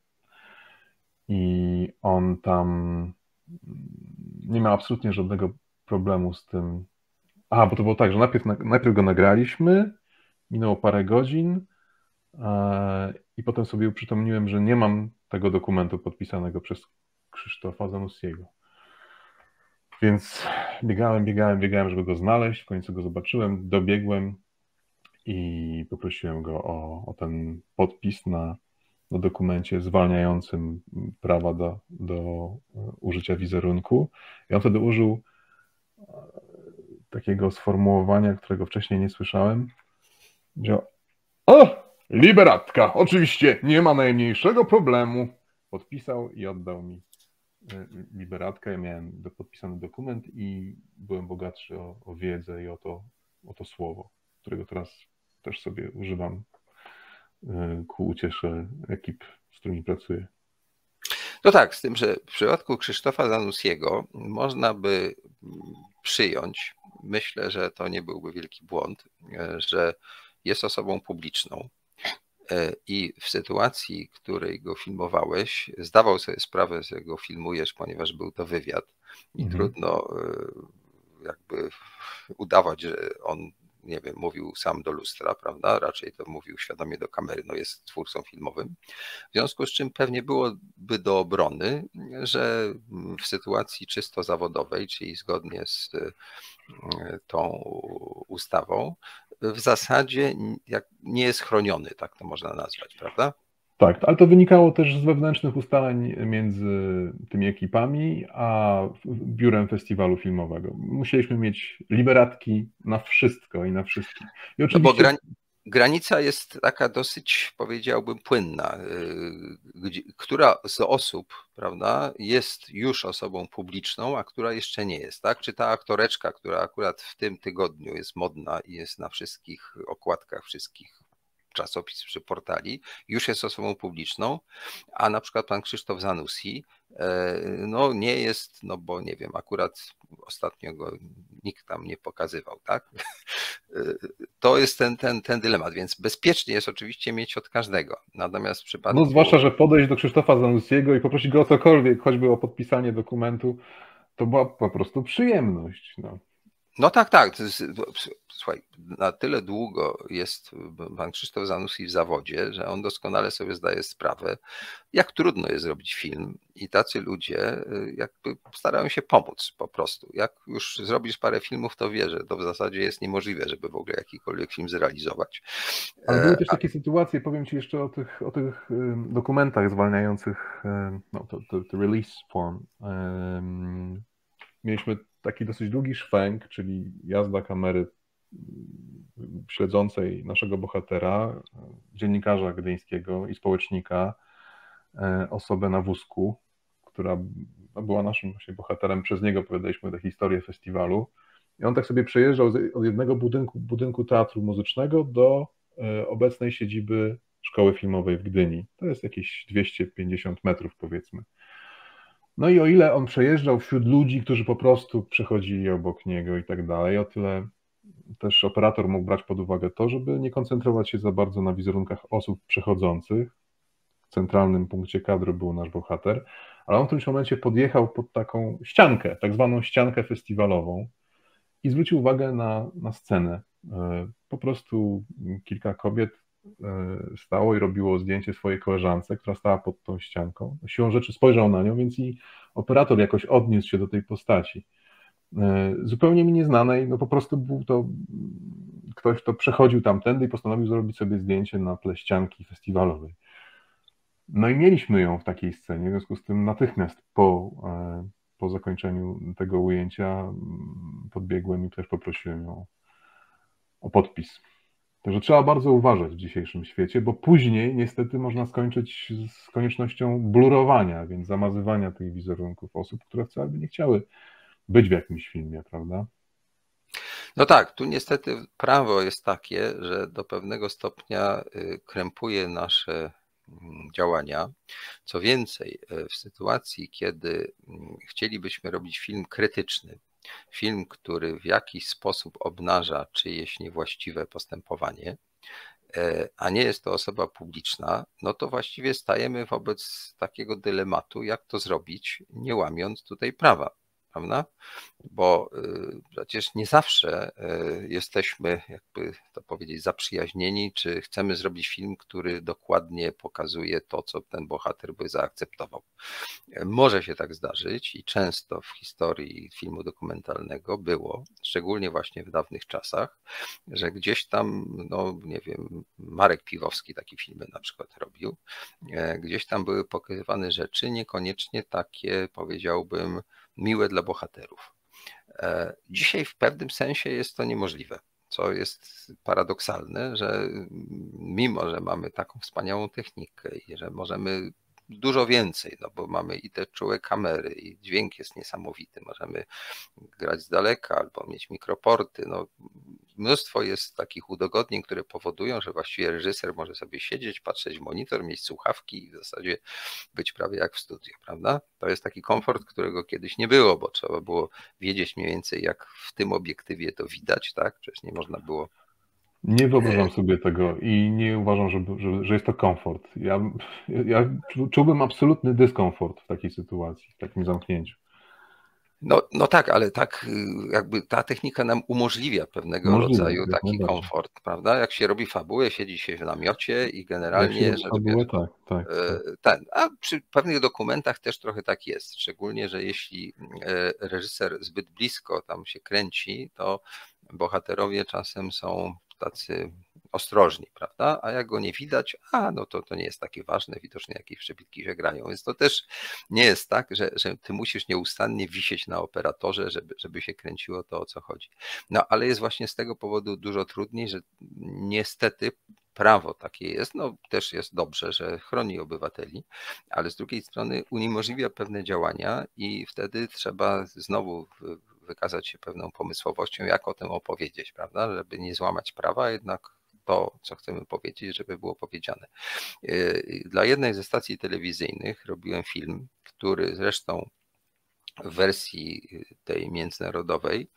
I on tam nie ma absolutnie żadnego problemu z tym. Aha, bo to było tak, że najpierw, najpierw go nagraliśmy, minęło parę godzin i potem sobie uprzytomniłem, że nie mam tego dokumentu podpisanego przez Krzysztofa Zanussiego. Więc biegałem, biegałem, biegałem, żeby go znaleźć, w końcu go zobaczyłem, dobiegłem i poprosiłem go o, o ten podpis na, na dokumencie zwalniającym prawa do, do użycia wizerunku. I on wtedy użył takiego sformułowania, którego wcześniej nie słyszałem. Powiedział: o, liberatka, oczywiście, nie ma najmniejszego problemu. Podpisał i oddał mi liberatkę. Ja miałem podpisany dokument i byłem bogatszy o, o wiedzę i o to, o to słowo, którego teraz też sobie używam ku uciesze ekip, z którymi pracuję. No tak, z tym, że w przypadku Krzysztofa Zanussiego można by przyjąć, myślę, że to nie byłby wielki błąd, że jest osobą publiczną i w sytuacji, w której go filmowałeś, zdawał sobie sprawę, że go filmujesz, ponieważ był to wywiad i mhm. trudno jakby udawać, że on, nie wiem, mówił sam do lustra, prawda? Raczej to mówił świadomie do kamery, no jest twórcą filmowym. W związku z czym pewnie byłoby do obrony, że w sytuacji czysto zawodowej, czyli zgodnie z tą ustawą, w zasadzie jak nie jest chroniony, tak to można nazwać, prawda? Tak, ale to wynikało też z wewnętrznych ustaleń między tymi ekipami a biurem festiwalu filmowego. Musieliśmy mieć liberatki na wszystko i na wszystkim. I oczywiście... No bo gran... granica jest taka dosyć, powiedziałbym, płynna. Która z osób, prawda, jest już osobą publiczną, a która jeszcze nie jest, tak? Czy ta aktoreczka, która akurat w tym tygodniu jest modna i jest na wszystkich okładkach wszystkich czasopism czy portali, już jest osobą publiczną, a na przykład pan Krzysztof Zanussi no nie jest, no bo nie wiem, akurat ostatnio go nikt tam nie pokazywał, tak? To jest ten, ten, ten dylemat, więc bezpiecznie jest oczywiście mieć od każdego. Natomiast w przypadku... No zwłaszcza, że podejść do Krzysztofa Zanussiego i poprosić go o cokolwiek, choćby o podpisanie dokumentu, to była po prostu przyjemność. No. No tak, tak. Słuchaj, na tyle długo jest pan Krzysztof Zanussi w zawodzie, że on doskonale sobie zdaje sprawę, jak trudno jest zrobić film i tacy ludzie jakby starają się pomóc po prostu. Jak już zrobisz parę filmów, to wie, że to w zasadzie jest niemożliwe, żeby w ogóle jakikolwiek film zrealizować. Ale były też takie sytuacje, powiem ci jeszcze o tych, o tych dokumentach zwalniających, no to, to, to release form. mieliśmy taki dosyć długi szwęg, czyli jazda kamery śledzącej naszego bohatera, dziennikarza gdyńskiego i społecznika, osobę na wózku, która była naszym właśnie bohaterem. Przez niego opowiadaliśmy tę historię festiwalu. I on tak sobie przejeżdżał od jednego budynku, budynku teatru muzycznego do obecnej siedziby Szkoły Filmowej w Gdyni. To jest jakieś dwieście pięćdziesiąt metrów, powiedzmy. No i o ile on przejeżdżał wśród ludzi, którzy po prostu przechodzili obok niego i tak dalej, o tyle też operator mógł brać pod uwagę to, żeby nie koncentrować się za bardzo na wizerunkach osób przechodzących. W centralnym punkcie kadru był nasz bohater, ale on w którymś momencie podjechał pod taką ściankę, tak zwaną ściankę festiwalową i zwrócił uwagę na, na scenę. Po prostu kilka kobiet stało i robiło zdjęcie swojej koleżance, która stała pod tą ścianką. Siłą rzeczy spojrzał na nią, więc i operator jakoś odniósł się do tej postaci. Zupełnie mi nieznanej, no po prostu był to ktoś, kto przechodził tamtędy i postanowił zrobić sobie zdjęcie na tle ścianki festiwalowej. No i mieliśmy ją w takiej scenie, w związku z tym natychmiast po, po zakończeniu tego ujęcia podbiegłem i też poprosiłem ją o podpis. Także trzeba bardzo uważać w dzisiejszym świecie, bo później niestety można skończyć z koniecznością blurowania, więc zamazywania tych wizerunków osób, które wcale by nie chciały być w jakimś filmie, prawda? No tak, tu niestety prawo jest takie, że do pewnego stopnia krępuje nasze działania. Co więcej, w sytuacji, kiedy chcielibyśmy robić film krytyczny, film, który w jakiś sposób obnaża czyjeś niewłaściwe postępowanie, a nie jest to osoba publiczna, no to właściwie stajemy wobec takiego dylematu, jak to zrobić, nie łamiąc tutaj prawa, prawda? Bo przecież nie zawsze jesteśmy, jakby to powiedzieć, zaprzyjaźnieni, czy chcemy zrobić film, który dokładnie pokazuje to, co ten bohater by zaakceptował. Może się tak zdarzyć i często w historii filmu dokumentalnego było, szczególnie właśnie w dawnych czasach, że gdzieś tam, no nie wiem, Marek Piwowski takie filmy na przykład robił, gdzieś tam były pokazywane rzeczy niekoniecznie takie, powiedziałbym, miłe dla bohaterów. Dzisiaj w pewnym sensie jest to niemożliwe, co jest paradoksalne, że mimo, że mamy taką wspaniałą technikę i że możemy dużo więcej, no bo mamy i te czułe kamery i dźwięk jest niesamowity, możemy grać z daleka albo mieć mikroporty, no mnóstwo jest takich udogodnień, które powodują, że właściwie reżyser może sobie siedzieć, patrzeć w monitor, mieć słuchawki i w zasadzie być prawie jak w studiu, prawda? To jest taki komfort, którego kiedyś nie było, bo trzeba było wiedzieć mniej więcej jak w tym obiektywie to widać, tak? Przecież nie można było. Nie wyobrażam sobie tego i nie uważam, że, że, że jest to komfort. Ja, ja czułbym absolutny dyskomfort w takiej sytuacji, w takim zamknięciu. No, no tak, ale tak jakby ta technika nam umożliwia pewnego Możliwe, rodzaju taki komfort, prawda? Jak się robi fabułę, siedzi się w namiocie i generalnie rzecz fabułę, tak, tak, tak. Ten, a przy pewnych dokumentach też trochę tak jest, szczególnie, że jeśli reżyser zbyt blisko tam się kręci, to bohaterowie czasem są tacy ostrożni, prawda? A jak go nie widać, a no to, to nie jest takie ważne, widocznie jakieś przebitki się grają, więc to też nie jest tak, że, że ty musisz nieustannie wisieć na operatorze, żeby, żeby się kręciło to, o co chodzi. No ale jest właśnie z tego powodu dużo trudniej, że niestety prawo takie jest, no też jest dobrze, że chroni obywateli, ale z drugiej strony uniemożliwia pewne działania i wtedy trzeba znowu wykazać się pewną pomysłowością, jak o tym opowiedzieć, prawda, żeby nie złamać prawa, jednak to, co chcemy powiedzieć, żeby było powiedziane. Dla jednej ze stacji telewizyjnych robiłem film, który zresztą w wersji tej międzynarodowej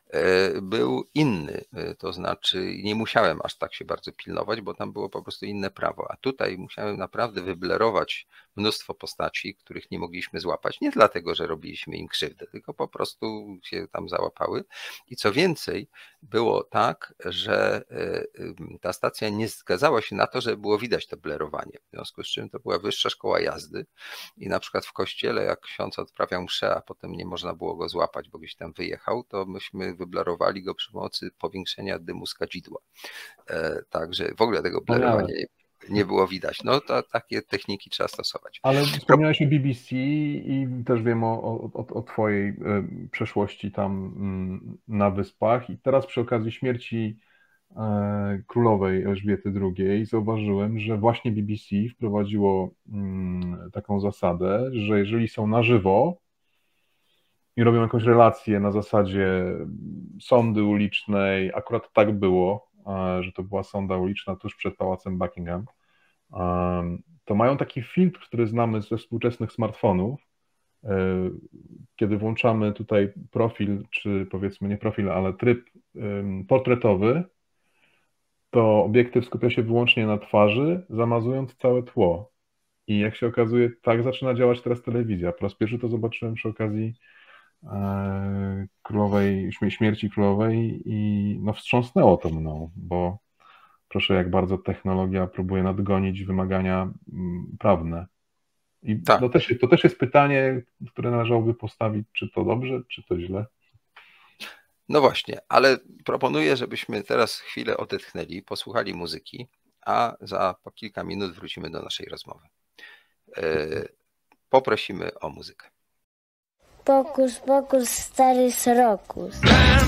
był inny, to znaczy nie musiałem aż tak się bardzo pilnować, bo tam było po prostu inne prawo, a tutaj musiałem naprawdę wyblerować mnóstwo postaci, których nie mogliśmy złapać, nie dlatego, że robiliśmy im krzywdę, tylko po prostu się tam załapały i co więcej było tak, że ta stacja nie zgadzała się na to, żeby było widać to blerowanie, w związku z czym to była wyższa szkoła jazdy i na przykład w kościele jak ksiądz odprawiał mszę, a potem nie można było go złapać, bo gdzieś tam wyjechał, to myśmy wyblarowali go przy pomocy powiększenia dymu z kadzidła. Także w ogóle tego blerowania nie było widać. No to takie techniki trzeba stosować. Ale wspomniałeś o B B C i też wiem o, o, o twojej przeszłości tam na Wyspach i teraz przy okazji śmierci królowej Elżbiety drugiej zauważyłem, że właśnie B B C wprowadziło taką zasadę, że jeżeli są na żywo i robią jakąś relację na zasadzie sondy ulicznej, akurat tak było, że to była sonda uliczna tuż przed Pałacem Buckingham, to mają taki filtr, który znamy ze współczesnych smartfonów, kiedy włączamy tutaj profil, czy powiedzmy nie profil, ale tryb portretowy, to obiektyw skupia się wyłącznie na twarzy, zamazując całe tło. I jak się okazuje, tak zaczyna działać teraz telewizja. Po raz pierwszy to zobaczyłem przy okazji e, królowej, śmierci królowej i no wstrząsnęło to mną, bo proszę, jak bardzo technologia próbuje nadgonić wymagania prawne. I tak. to, też, to też jest pytanie, które należałoby postawić, czy to dobrze, czy to źle. No właśnie, ale proponuję, żebyśmy teraz chwilę odetchnęli, posłuchali muzyki, a za po kilka minut wrócimy do naszej rozmowy. Poprosimy o muzykę. Pokus, pokus, stary srokus.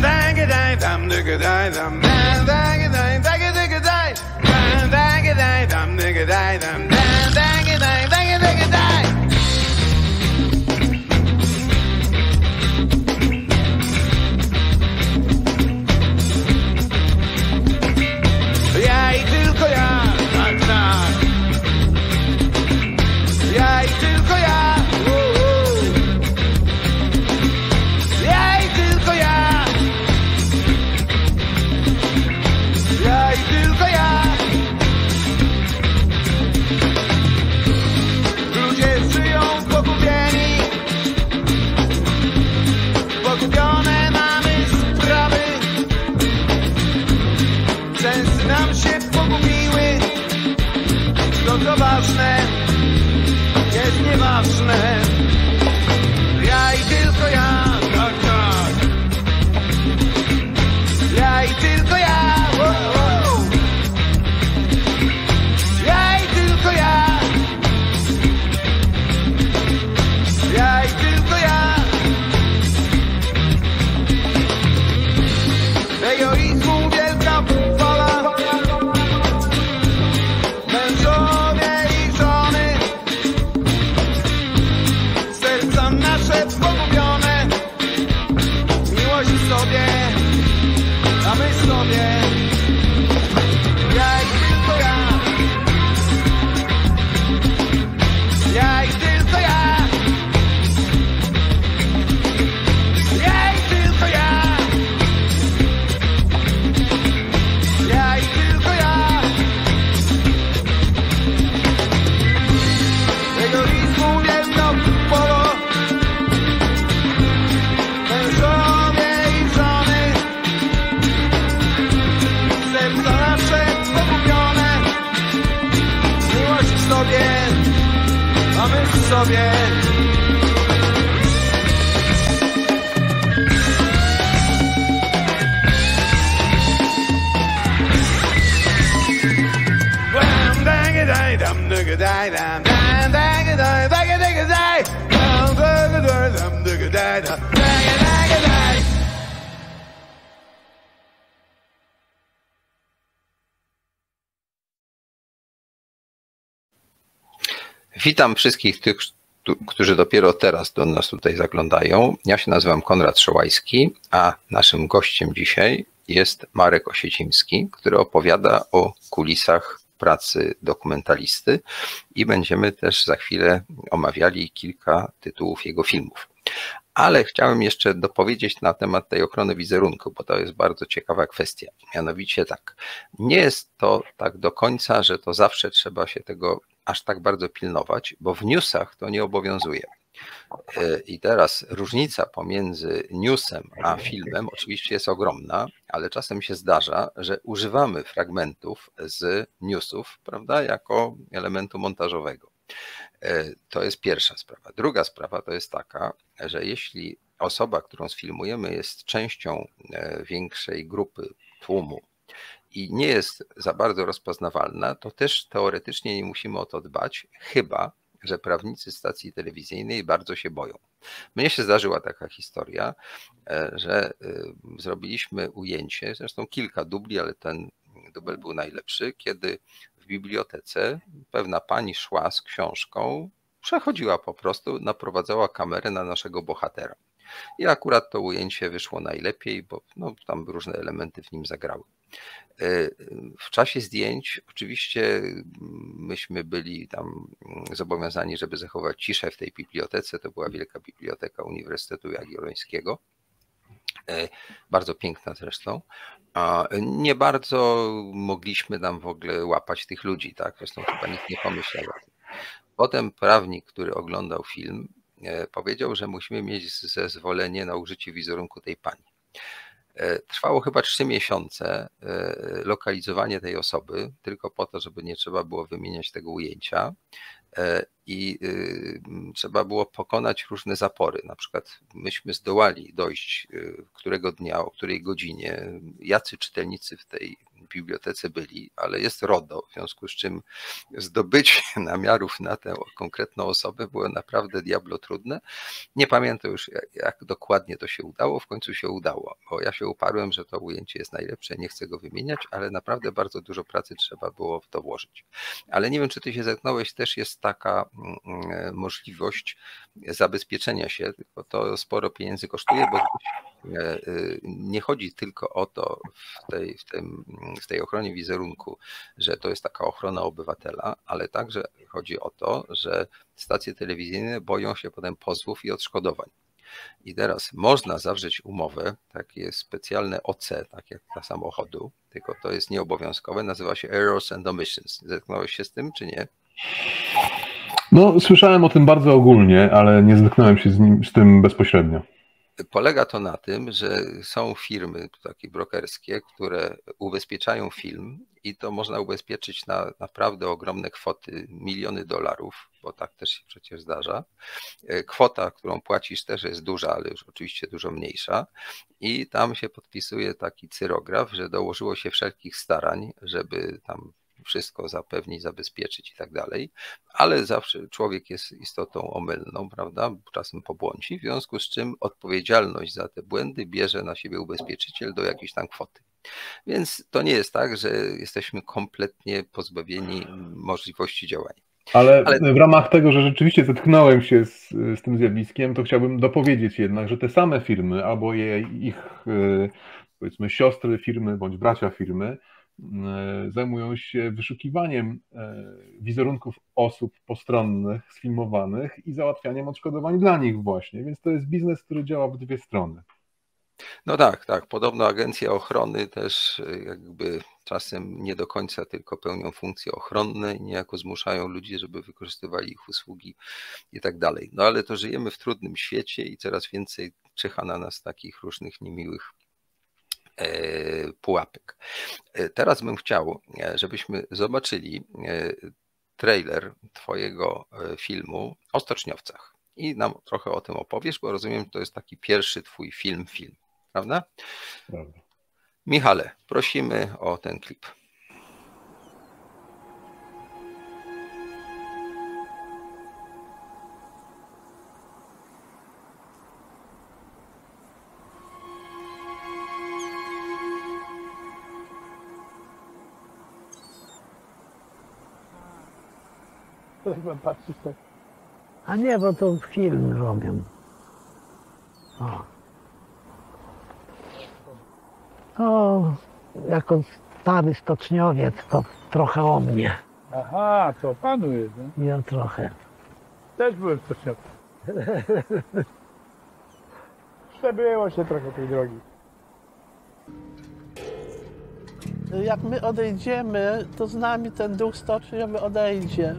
Ja i tylko ja, tak, tak. Ja i tylko ja. Uh, uh. Ja i tylko ja. Ja i tylko ja. Ludzie żyją pogubieni. Pogubione mamy sprawy. Sensy nam się pogubiły. To co ważne jest nieważne. Ja i tylko ja, tak, tak. Ja i tylko ja, oh, oh. Ja i tylko ja. Ja i tylko ja. Egoizmu wielka pola. Mężowie i żony. Serca nasze pogubione. Miłość sobie, a my sobie. Ja i tylko ja. Ja i tylko ja. Ja i tylko ja. Ja i tylko ja. Egoizmu wielko polo. Mężowie i żony. Serca nasze pogubione. Miłość sobie, a my sobie. Dam dang dang dam dang dang dam dang dang dang dang dang dang dam dang dang dam dang dang dang dang dang. Witam wszystkich tych, którzy dopiero teraz do nas tutaj zaglądają. Ja się nazywam Konrad Szołajski, a naszym gościem dzisiaj jest Marek Osiecimski, który opowiada o kulisach pracy dokumentalisty i będziemy też za chwilę omawiali kilka tytułów jego filmów. Ale chciałem jeszcze dopowiedzieć na temat tej ochrony wizerunku, bo to jest bardzo ciekawa kwestia. Mianowicie tak, nie jest to tak do końca, że to zawsze trzeba się tego aż tak bardzo pilnować, bo w newsach to nie obowiązuje. I teraz różnica pomiędzy newsem a filmem oczywiście jest ogromna, ale czasem się zdarza, że używamy fragmentów z newsów, prawda, jako elementu montażowego. To jest pierwsza sprawa. Druga sprawa to jest taka, że jeśli osoba, którą sfilmujemy, jest częścią większej grupy, tłumu i nie jest za bardzo rozpoznawalna, to też teoretycznie nie musimy o to dbać, chyba że prawnicy stacji telewizyjnej bardzo się boją. Mnie się zdarzyła taka historia, że zrobiliśmy ujęcie, zresztą kilka dubli, ale ten dubel był najlepszy, kiedy w bibliotece pewna pani szła z książką, przechodziła po prostu, naprowadzała kamerę na naszego bohatera. I akurat to ujęcie wyszło najlepiej, bo no, tam różne elementy w nim zagrały. W czasie zdjęć oczywiście myśmy byli tam zobowiązani, żeby zachować ciszę w tej bibliotece. To była wielka biblioteka Uniwersytetu Jagiellońskiego. Bardzo piękna zresztą. A nie bardzo mogliśmy tam w ogóle łapać tych ludzi, tak? Zresztą chyba nikt nie pomyślał o tym. Potem prawnik, który oglądał film, powiedział, że musimy mieć zezwolenie na użycie wizerunku tej pani. Trwało chyba trzy miesiące lokalizowanie tej osoby, tylko po to, żeby nie trzeba było wymieniać tego ujęcia i trzeba było pokonać różne zapory. Na przykład myśmy zdołali dojść, którego dnia, o której godzinie, jacy czytelnicy w tej bibliotece byli, ale jest RODO, w związku z czym zdobycie namiarów na tę konkretną osobę było naprawdę diablo trudne. Nie pamiętam już, jak, jak dokładnie to się udało, w końcu się udało, bo ja się uparłem, że to ujęcie jest najlepsze, nie chcę go wymieniać, ale naprawdę bardzo dużo pracy trzeba było w to włożyć. Ale nie wiem, czy ty się zetknąłeś, też jest taka możliwość zabezpieczenia się, tylko to sporo pieniędzy kosztuje, bo nie chodzi tylko o to w tej, w tym, w tej ochronie wizerunku, że to jest taka ochrona obywatela, ale także chodzi o to, że stacje telewizyjne boją się potem pozwów i odszkodowań. I teraz można zawrzeć umowę, takie specjalne O C, tak jak dla samochodu, tylko to jest nieobowiązkowe, nazywa się Errors and Omissions. Zetknąłeś się z tym, czy nie? No, słyszałem o tym bardzo ogólnie, ale nie zetknąłem się z, nim, z tym bezpośrednio. Polega to na tym, że są firmy takie brokerskie, które ubezpieczają film i to można ubezpieczyć na naprawdę ogromne kwoty, miliony dolarów, bo tak też się przecież zdarza. Kwota, którą płacisz, też jest duża, ale już oczywiście dużo mniejsza i tam się podpisuje taki cyrograf, że dołożyło się wszelkich starań, żeby tam wszystko zapewnić, zabezpieczyć i tak dalej, ale zawsze człowiek jest istotą omylną, prawda, czasem pobłądzi, w związku z czym odpowiedzialność za te błędy bierze na siebie ubezpieczyciel do jakiejś tam kwoty. Więc to nie jest tak, że jesteśmy kompletnie pozbawieni możliwości działania. Ale, Ale w ramach tego, że rzeczywiście zetknąłem się z, z tym zjawiskiem, to chciałbym dopowiedzieć jednak, że te same firmy albo je, ich powiedzmy siostry firmy bądź bracia firmy zajmują się wyszukiwaniem wizerunków osób postronnych, sfilmowanych i załatwianiem odszkodowań dla nich właśnie, więc to jest biznes, który działa w dwie strony. No tak, tak. Podobno agencje ochrony też jakby czasem nie do końca tylko pełnią funkcje ochronne i niejako zmuszają ludzi, żeby wykorzystywali ich usługi i tak dalej. No ale to żyjemy w trudnym świecie i coraz więcej czyha na nas takich różnych niemiłych pułapek. Teraz bym chciał, żebyśmy zobaczyli trailer twojego filmu o stoczniowcach i nam trochę o tym opowiesz, bo rozumiem, że to jest taki pierwszy twój film, film, prawda? Prawda. Michale, prosimy o ten klip. A nie, bo to film robią. O. O, jako stary stoczniowiec, to trochę o mnie. Aha, to panu jest, nie? Ja trochę. Też byłem stoczniowcem. Przebyło się trochę tej drogi. Jak my odejdziemy, to z nami ten duch stoczniowy odejdzie.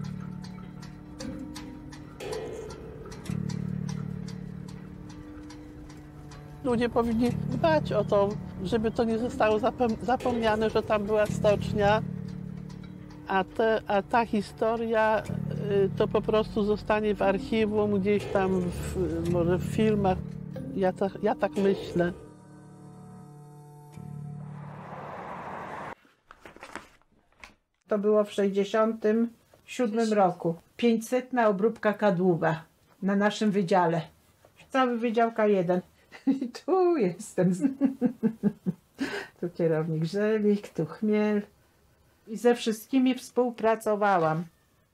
Ludzie powinni dbać o to, żeby to nie zostało zapomniane, że tam była stocznia, a, te, a ta historia to po prostu zostanie w archiwum, gdzieś tam, w, może w filmach. Ja, ta, ja tak myślę. to było w sześćdziesiątym siódmym roku. pięćsetna obróbka kadłuba na naszym wydziale. Cały wydział K jeden. I tu jestem. Tu kierownik Żelik, tu Chmiel. I ze wszystkimi współpracowałam.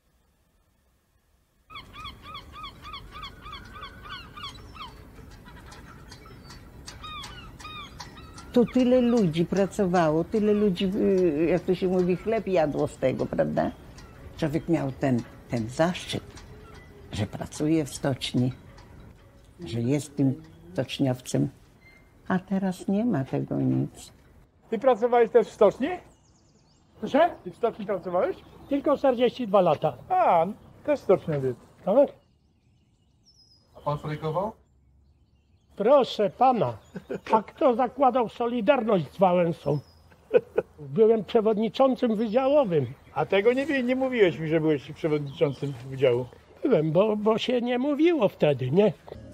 Tu tyle ludzi pracowało, tyle ludzi, jak to się mówi, chleb jadło z tego, prawda? Człowiek miał ten, ten zaszczyt, że pracuje w stoczni, że jest tym stoczniowcem, a teraz nie ma tego nic. Ty pracowałeś też w stoczni? Proszę? Ty w stoczni pracowałeś? Tylko czterdzieści dwa lata. A, też stoczniowiec. Tak? A pan fabrykował? Proszę pana, a kto zakładał Solidarność z Wałęsą? Byłem przewodniczącym wydziałowym. A tego nie, wie- nie mówiłeś mi, że byłeś przewodniczącym wydziału. Byłem, bo, bo się nie mówiło wtedy, nie?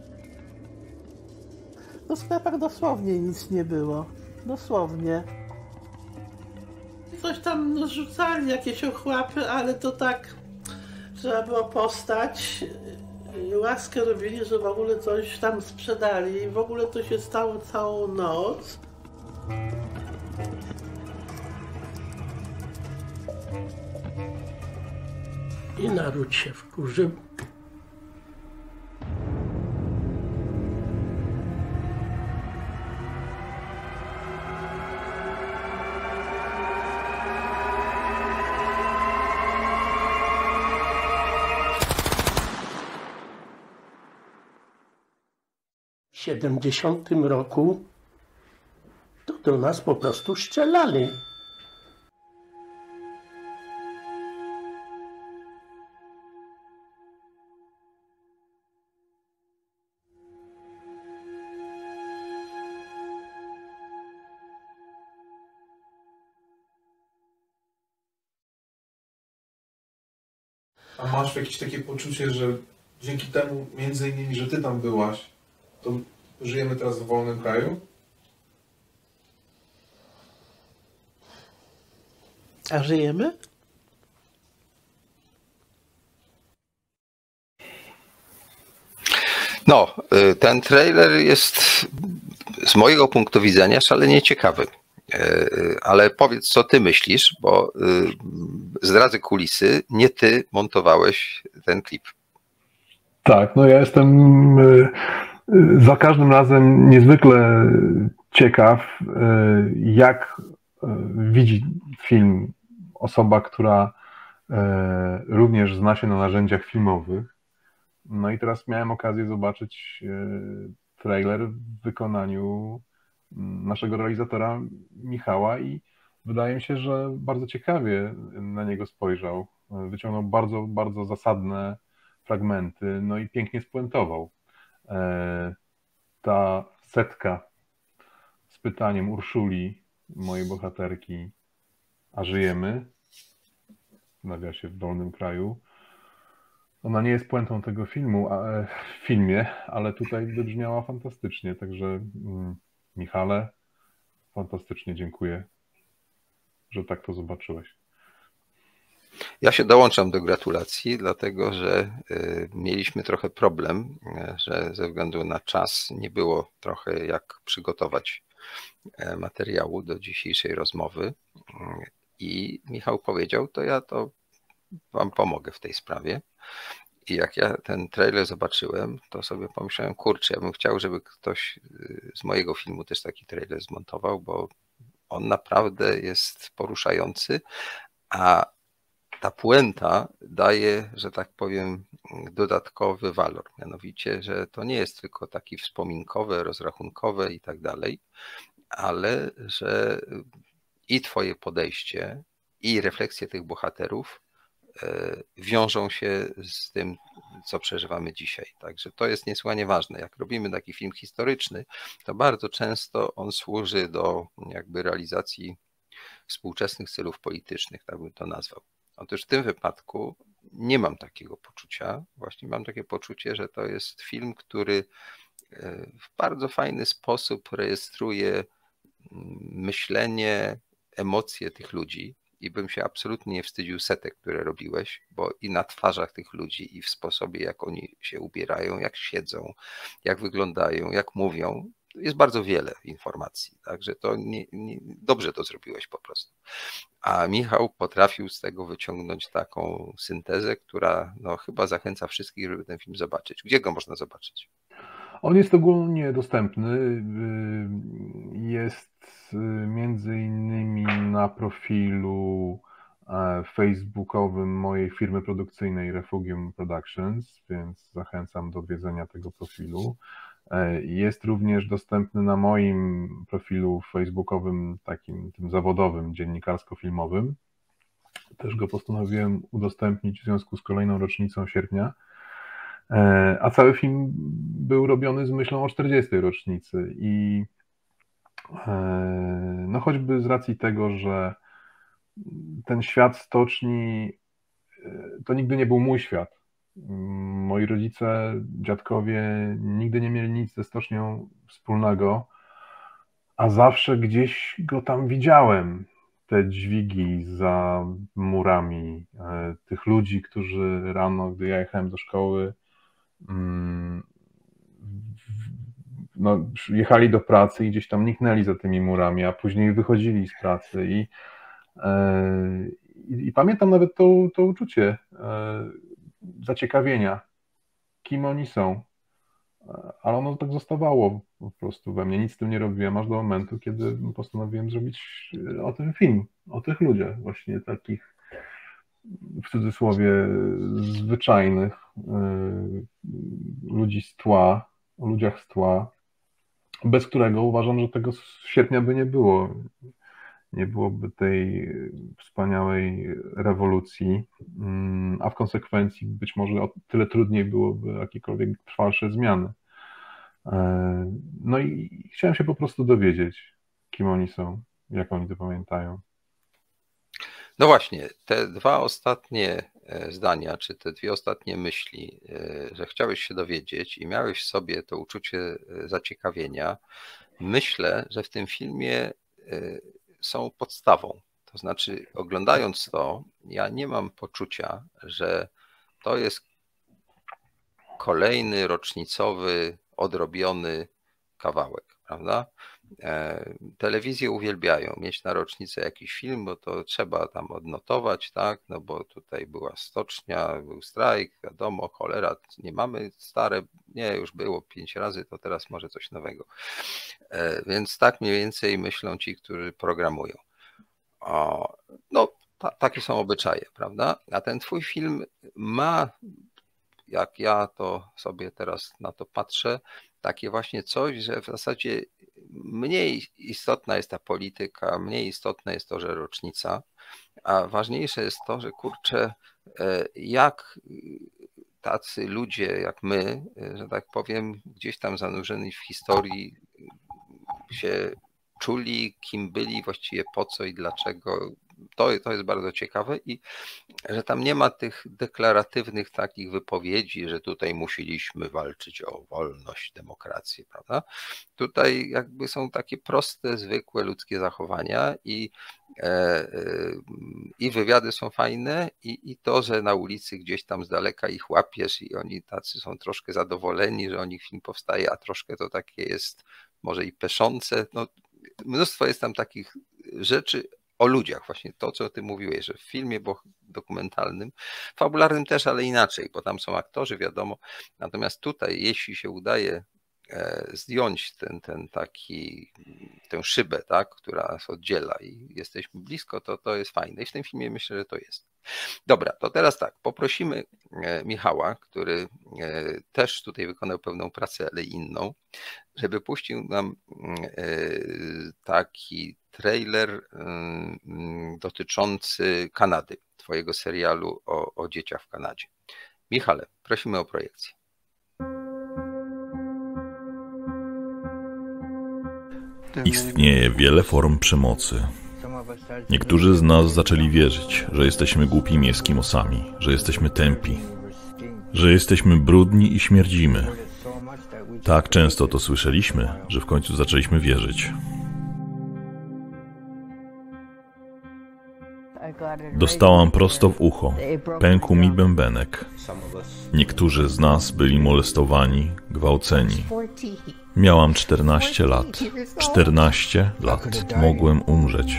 No w sklepach dosłownie nic nie było. Dosłownie. Coś tam no, rzucali, jakieś ochłapy, ale to tak trzeba było postać. I łaskę robili, że w ogóle coś tam sprzedali. I w ogóle to się stało całą noc. I naród się wkurzył. W siedemdziesiątym roku to do nas po prostu strzelali. A masz jakieś takie poczucie, że dzięki temu, między innymi, że ty tam byłaś, to żyjemy teraz w wolnym kraju? A żyjemy? No, y, ten trailer jest z mojego punktu widzenia szalenie ciekawy. Y, Ale powiedz, co ty myślisz, bo y, zdradzę kulisy, nie ty montowałeś ten klip. Tak, no ja jestem y, y, za każdym razem niezwykle ciekaw, y, jak y, widzi film osoba, która y, również zna się na narzędziach filmowych. No i teraz miałem okazję zobaczyć y, trailer w wykonaniu naszego realizatora Michała i wydaje mi się, że bardzo ciekawie na niego spojrzał. Wyciągnął bardzo, bardzo zasadne fragmenty, no i pięknie spuentował. E, ta setka z pytaniem Urszuli, mojej bohaterki, a żyjemy? W nawiasie w wolnym kraju. Ona nie jest puentą tego filmu, a, w filmie, ale tutaj wybrzmiała fantastycznie, także mm, Michale, fantastycznie dziękuję, że tak to zobaczyłeś. Ja się dołączam do gratulacji, dlatego że y, mieliśmy trochę problem, y, że ze względu na czas nie było trochę jak przygotować y, materiału do dzisiejszej rozmowy. Y, I Michał powiedział, to ja to wam pomogę w tej sprawie. I jak ja ten trailer zobaczyłem, to sobie pomyślałem, kurczę, ja bym chciał, żeby ktoś z mojego filmu też taki trailer zmontował, bo on naprawdę jest poruszający, a ta puenta daje, że tak powiem, dodatkowy walor. Mianowicie, że to nie jest tylko taki wspominkowe, rozrachunkowe i tak dalej, ale że i twoje podejście, i refleksje tych bohaterów wiążą się z tym, co przeżywamy dzisiaj. Także to jest niesłychanie ważne. Jak robimy taki film historyczny, to bardzo często on służy do jakby realizacji współczesnych celów politycznych, tak bym to nazwał. Otóż w tym wypadku nie mam takiego poczucia. Właśnie mam takie poczucie, że to jest film, który w bardzo fajny sposób rejestruje myślenie, emocje tych ludzi i bym się absolutnie nie wstydził setek, które robiłeś, bo i na twarzach tych ludzi, i w sposobie, jak oni się ubierają, jak siedzą, jak wyglądają, jak mówią, jest bardzo wiele informacji, także to nie, nie, dobrze to zrobiłeś po prostu. A Michał potrafił z tego wyciągnąć taką syntezę, która no, chyba zachęca wszystkich, żeby ten film zobaczyć. Gdzie go można zobaczyć? On jest ogólnie dostępny. Jest między innymi na profilu facebookowym mojej firmy produkcyjnej Refugium Productions, więc zachęcam do odwiedzenia tego profilu. Jest również dostępny na moim profilu facebookowym, takim tym zawodowym, dziennikarsko-filmowym. Też go postanowiłem udostępnić w związku z kolejną rocznicą sierpnia. A cały film był robiony z myślą o czterdziestej rocznicy i no choćby z racji tego, że ten świat stoczni to nigdy nie był mój świat. Moi rodzice, dziadkowie nigdy nie mieli nic ze stocznią wspólnego, a zawsze gdzieś go tam widziałem. Te dźwigi za murami, tych ludzi, którzy rano, gdy ja jechałem do szkoły, no, jechali do pracy i gdzieś tam niknęli za tymi murami, a później wychodzili z pracy i, i, i pamiętam nawet to, to uczucie zaciekawienia, kim oni są, ale ono tak zostawało po prostu we mnie, nic z tym nie robiłem aż do momentu, kiedy postanowiłem zrobić o tym film, o tych ludziach właśnie takich w cudzysłowie zwyczajnych, ludzi z tła, o ludziach z tła, bez którego uważam, że tego sierpnia by nie było. Nie byłoby tej wspaniałej rewolucji, a w konsekwencji być może o tyle trudniej byłoby jakiekolwiek trwalsze zmiany. No i chciałem się po prostu dowiedzieć, kim oni są, jak oni to pamiętają. No właśnie, te dwa ostatnie zdania, czy te dwie ostatnie myśli, że chciałeś się dowiedzieć i miałeś w sobie to uczucie zaciekawienia, myślę, że w tym filmie są podstawą. To znaczy, oglądając to, ja nie mam poczucia, że to jest kolejny rocznicowy, odrobiony kawałek, prawda? Telewizje uwielbiają mieć na rocznicę jakiś film, bo to trzeba tam odnotować, tak? No bo tutaj była stocznia, był strajk, wiadomo, cholera, nie mamy stare, nie, już było pięć razy, to teraz może coś nowego. Więc tak mniej więcej myślą ci, którzy programują. O, no, ta, takie są obyczaje, prawda? A ten twój film ma, jak ja to sobie teraz na to patrzę, takie właśnie coś, że w zasadzie mniej istotna jest ta polityka, mniej istotne jest to, że rocznica, a ważniejsze jest to, że kurczę, jak tacy ludzie jak my, że tak powiem, gdzieś tam zanurzeni w historii się czuli, kim byli, właściwie po co i dlaczego. To, to jest bardzo ciekawe i że tam nie ma tych deklaratywnych takich wypowiedzi, że tutaj musieliśmy walczyć o wolność, demokrację, prawda? Tutaj jakby są takie proste, zwykłe ludzkie zachowania i, e, i wywiady są fajne i, i to, że na ulicy gdzieś tam z daleka ich łapiesz i oni tacy są troszkę zadowoleni, że o nich film powstaje, a troszkę to takie jest może i peszące. No, mnóstwo jest tam takich rzeczy o ludziach, właśnie to, co ty mówiłeś, że w filmie dokumentalnym, fabularnym też, ale inaczej, bo tam są aktorzy, wiadomo, natomiast tutaj, jeśli się udaje zdjąć ten, ten taki, tę szybę, tak, która nas oddziela i jesteśmy blisko, to to jest fajne i w tym filmie myślę, że to jest. Dobra, to teraz tak, poprosimy Michała, który też tutaj wykonał pewną pracę, ale inną, żeby puścił nam taki trailer dotyczący Kanady, twojego serialu o, o dzieciach w Kanadzie. Michale, prosimy o projekcję. Istnieje wiele form przemocy. Niektórzy z nas zaczęli wierzyć, że jesteśmy głupimi eskimosami, że jesteśmy tępi, że jesteśmy brudni i śmierdzimy. Tak często to słyszeliśmy, że w końcu zaczęliśmy wierzyć. Dostałam prosto w ucho. Pękł mi bębenek. Niektórzy z nas byli molestowani, gwałceni. Miałam czternaście lat. czternaście lat. Mogłem umrzeć.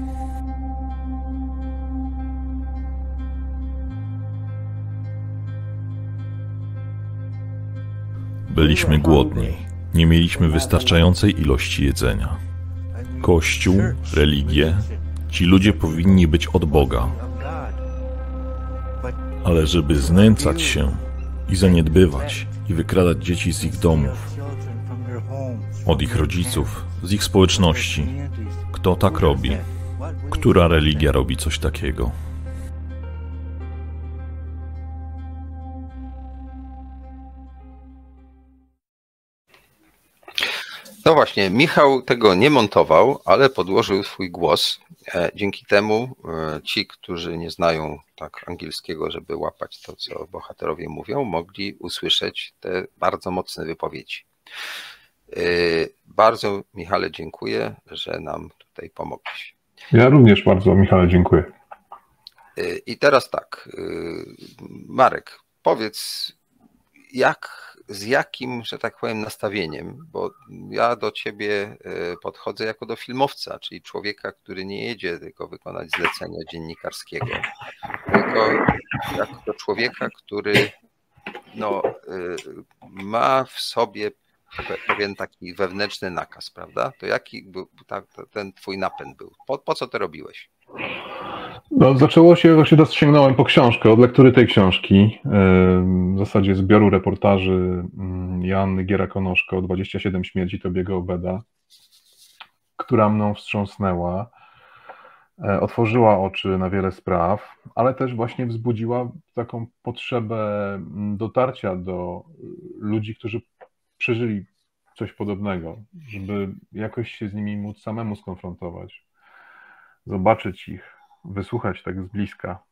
Byliśmy głodni. Nie mieliśmy wystarczającej ilości jedzenia. Kościół, religie, ci ludzie powinni być od Boga. Ale żeby znęcać się i zaniedbywać i wykradać dzieci z ich domów, od ich rodziców, z ich społeczności, kto tak robi? Która religia robi coś takiego? No właśnie, Michał tego nie montował, ale podłożył swój głos. Dzięki temu ci, którzy nie znają tak angielskiego, żeby łapać to, co bohaterowie mówią, mogli usłyszeć te bardzo mocne wypowiedzi. Bardzo, Michale, dziękuję, że nam tutaj pomogłeś. Ja również bardzo, Michale, dziękuję. I teraz tak, Marek, powiedz, jak, z jakim, że tak powiem, nastawieniem, bo ja do ciebie podchodzę jako do filmowca, czyli człowieka, który nie jedzie tylko wykonać zlecenia dziennikarskiego, tylko jako do człowieka, który no, ma w sobie pewien taki wewnętrzny nakaz, prawda? To jaki był ta, ten twój napęd był? Po, po co to robiłeś? No, zaczęło się, właśnie sięgnąłem po książkę, od lektury tej książki, w zasadzie zbioru reportaży Joanny Giera-Konoszko, dwadzieścia siedem śmierci Tobiego Obeda, która mną wstrząsnęła, otworzyła oczy na wiele spraw, ale też właśnie wzbudziła taką potrzebę dotarcia do ludzi, którzy przeżyli coś podobnego, żeby jakoś się z nimi móc samemu skonfrontować, zobaczyć ich, wysłuchać tak z bliska.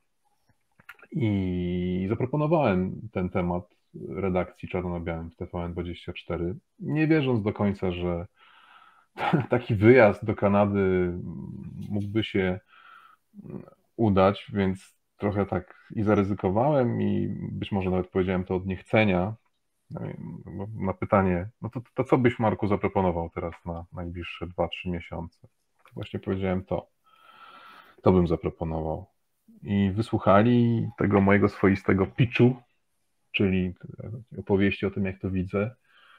I zaproponowałem ten temat redakcji Czarno na Białym w T V N dwadzieścia cztery, nie wierząc do końca, że taki wyjazd do Kanady mógłby się udać, więc trochę tak i zaryzykowałem i być może nawet powiedziałem to od niechcenia. Na pytanie, no to, to co byś, Marku, zaproponował teraz na najbliższe dwa trzy miesiące? To właśnie powiedziałem to. To bym zaproponował. I wysłuchali tego mojego swoistego pitchu, czyli opowieści o tym, jak to widzę.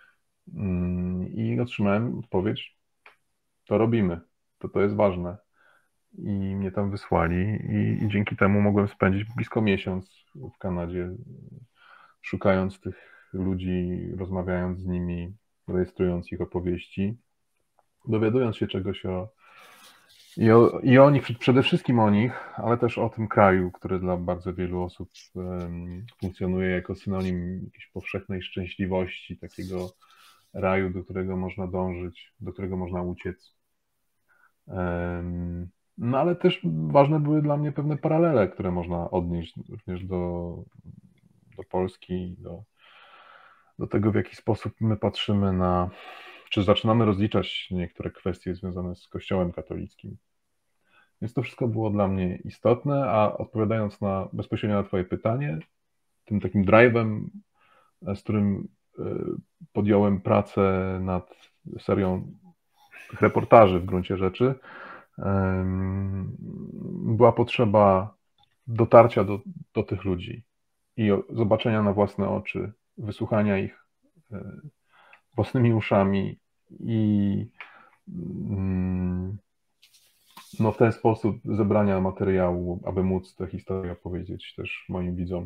I otrzymałem odpowiedź, to robimy, to to jest ważne. I mnie tam wysłali i, i dzięki temu mogłem spędzić blisko miesiąc w Kanadzie, szukając tych ludzi, rozmawiając z nimi, rejestrując ich opowieści, dowiadując się czegoś o i o, i o nich, przede wszystkim o nich, ale też o tym kraju, który dla bardzo wielu osób um, funkcjonuje jako synonim jakiejś powszechnej szczęśliwości, takiego raju, do którego można dążyć, do którego można uciec. Um, no ale też ważne były dla mnie pewne paralele, które można odnieść również do, do Polski, do, do tego, w jaki sposób my patrzymy na, czy zaczynamy rozliczać niektóre kwestie związane z Kościołem katolickim. Więc to wszystko było dla mnie istotne, a odpowiadając na, bezpośrednio na twoje pytanie, tym takim drive'em, z którym podjąłem pracę nad serią tych reportaży w gruncie rzeczy, była potrzeba dotarcia do, do tych ludzi i zobaczenia na własne oczy, wysłuchania ich własnymi uszami i no w ten sposób zebrania materiału, aby móc tę historię opowiedzieć też moim widzom.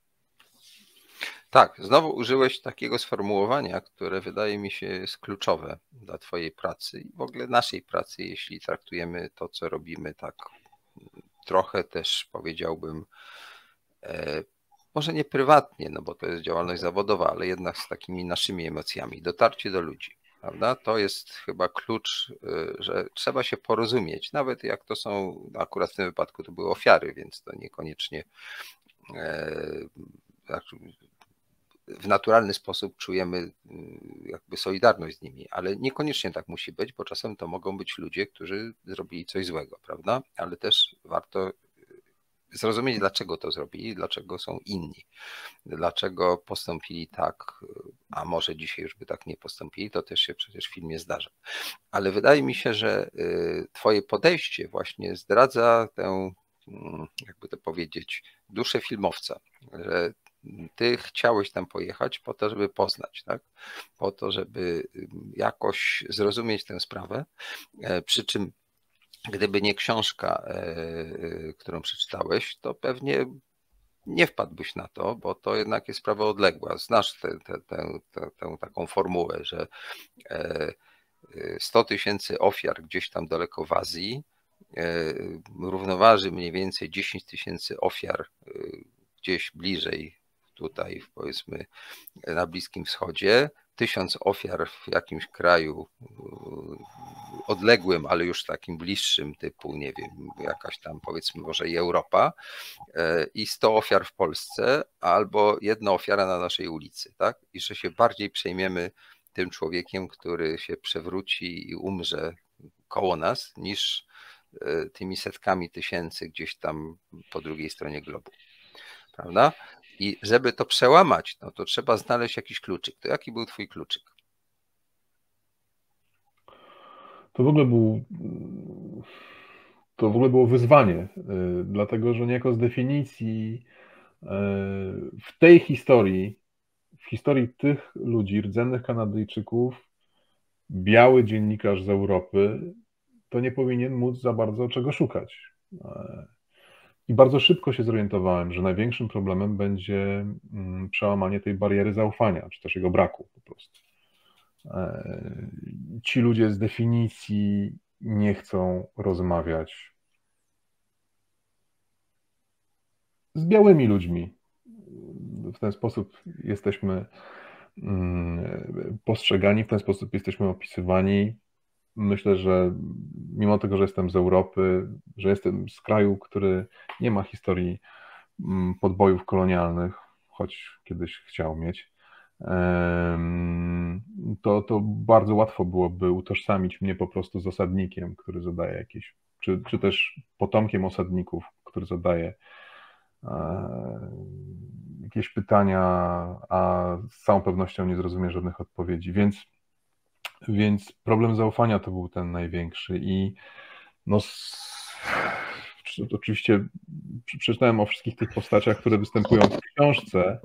Tak, znowu użyłeś takiego sformułowania, które wydaje mi się jest kluczowe dla twojej pracy i w ogóle naszej pracy, jeśli traktujemy to, co robimy tak trochę też, powiedziałbym, e, może nie prywatnie, no bo to jest działalność zawodowa, ale jednak z takimi naszymi emocjami. Dotarcie do ludzi, prawda? To jest chyba klucz, że trzeba się porozumieć, nawet jak to są, akurat w tym wypadku to były ofiary, więc to niekoniecznie w naturalny sposób czujemy jakby solidarność z nimi, ale niekoniecznie tak musi być, bo czasem to mogą być ludzie, którzy zrobili coś złego, prawda? Ale też warto zrozumieć, dlaczego to zrobili, dlaczego są inni, dlaczego postąpili tak, a może dzisiaj już by tak nie postąpili, to też się przecież w filmie zdarza. Ale wydaje mi się, że twoje podejście właśnie zdradza tę, jakby to powiedzieć, duszę filmowca, że ty chciałeś tam pojechać po to, żeby poznać, tak? Po to, żeby jakoś zrozumieć tę sprawę, przy czym gdyby nie książka, którą przeczytałeś, to pewnie nie wpadłbyś na to, bo to jednak jest sprawa odległa. Znasz tę, tę, tę, tę, tę taką formułę, że sto tysięcy ofiar gdzieś tam daleko w Azji równoważy mniej więcej dziesięć tysięcy ofiar gdzieś bliżej tutaj, powiedzmy, na Bliskim Wschodzie, tysiąc ofiar w jakimś kraju odległym, ale już takim bliższym, typu, nie wiem, jakaś tam, powiedzmy, może i Europa, i sto ofiar w Polsce, albo jedna ofiara na naszej ulicy, tak? I że się bardziej przejmiemy tym człowiekiem, który się przewróci i umrze koło nas, niż tymi setkami tysięcy gdzieś tam po drugiej stronie globu. Prawda? I żeby to przełamać, no to trzeba znaleźć jakiś kluczyk. To jaki był twój kluczyk? To w ogóle był, to w ogóle było wyzwanie, dlatego że niejako z definicji w tej historii, w historii tych ludzi, rdzennych Kanadyjczyków, biały dziennikarz z Europy to nie powinien móc za bardzo czego szukać. I bardzo szybko się zorientowałem, że największym problemem będzie przełamanie tej bariery zaufania, czy też jego braku po prostu. Ci ludzie z definicji nie chcą rozmawiać z białymi ludźmi. W ten sposób jesteśmy postrzegani, w ten sposób jesteśmy opisywani. Myślę, że mimo tego, że jestem z Europy, że jestem z kraju, który nie ma historii podbojów kolonialnych, choć kiedyś chciał mieć, to, to bardzo łatwo byłoby utożsamić mnie po prostu z osadnikiem, który zadaje jakieś, czy, czy też potomkiem osadników, który zadaje jakieś pytania, a z całą pewnością nie zrozumie żadnych odpowiedzi. Więc Więc problem zaufania to był ten największy i no oczywiście przeczytałem o wszystkich tych postaciach, które występują w książce,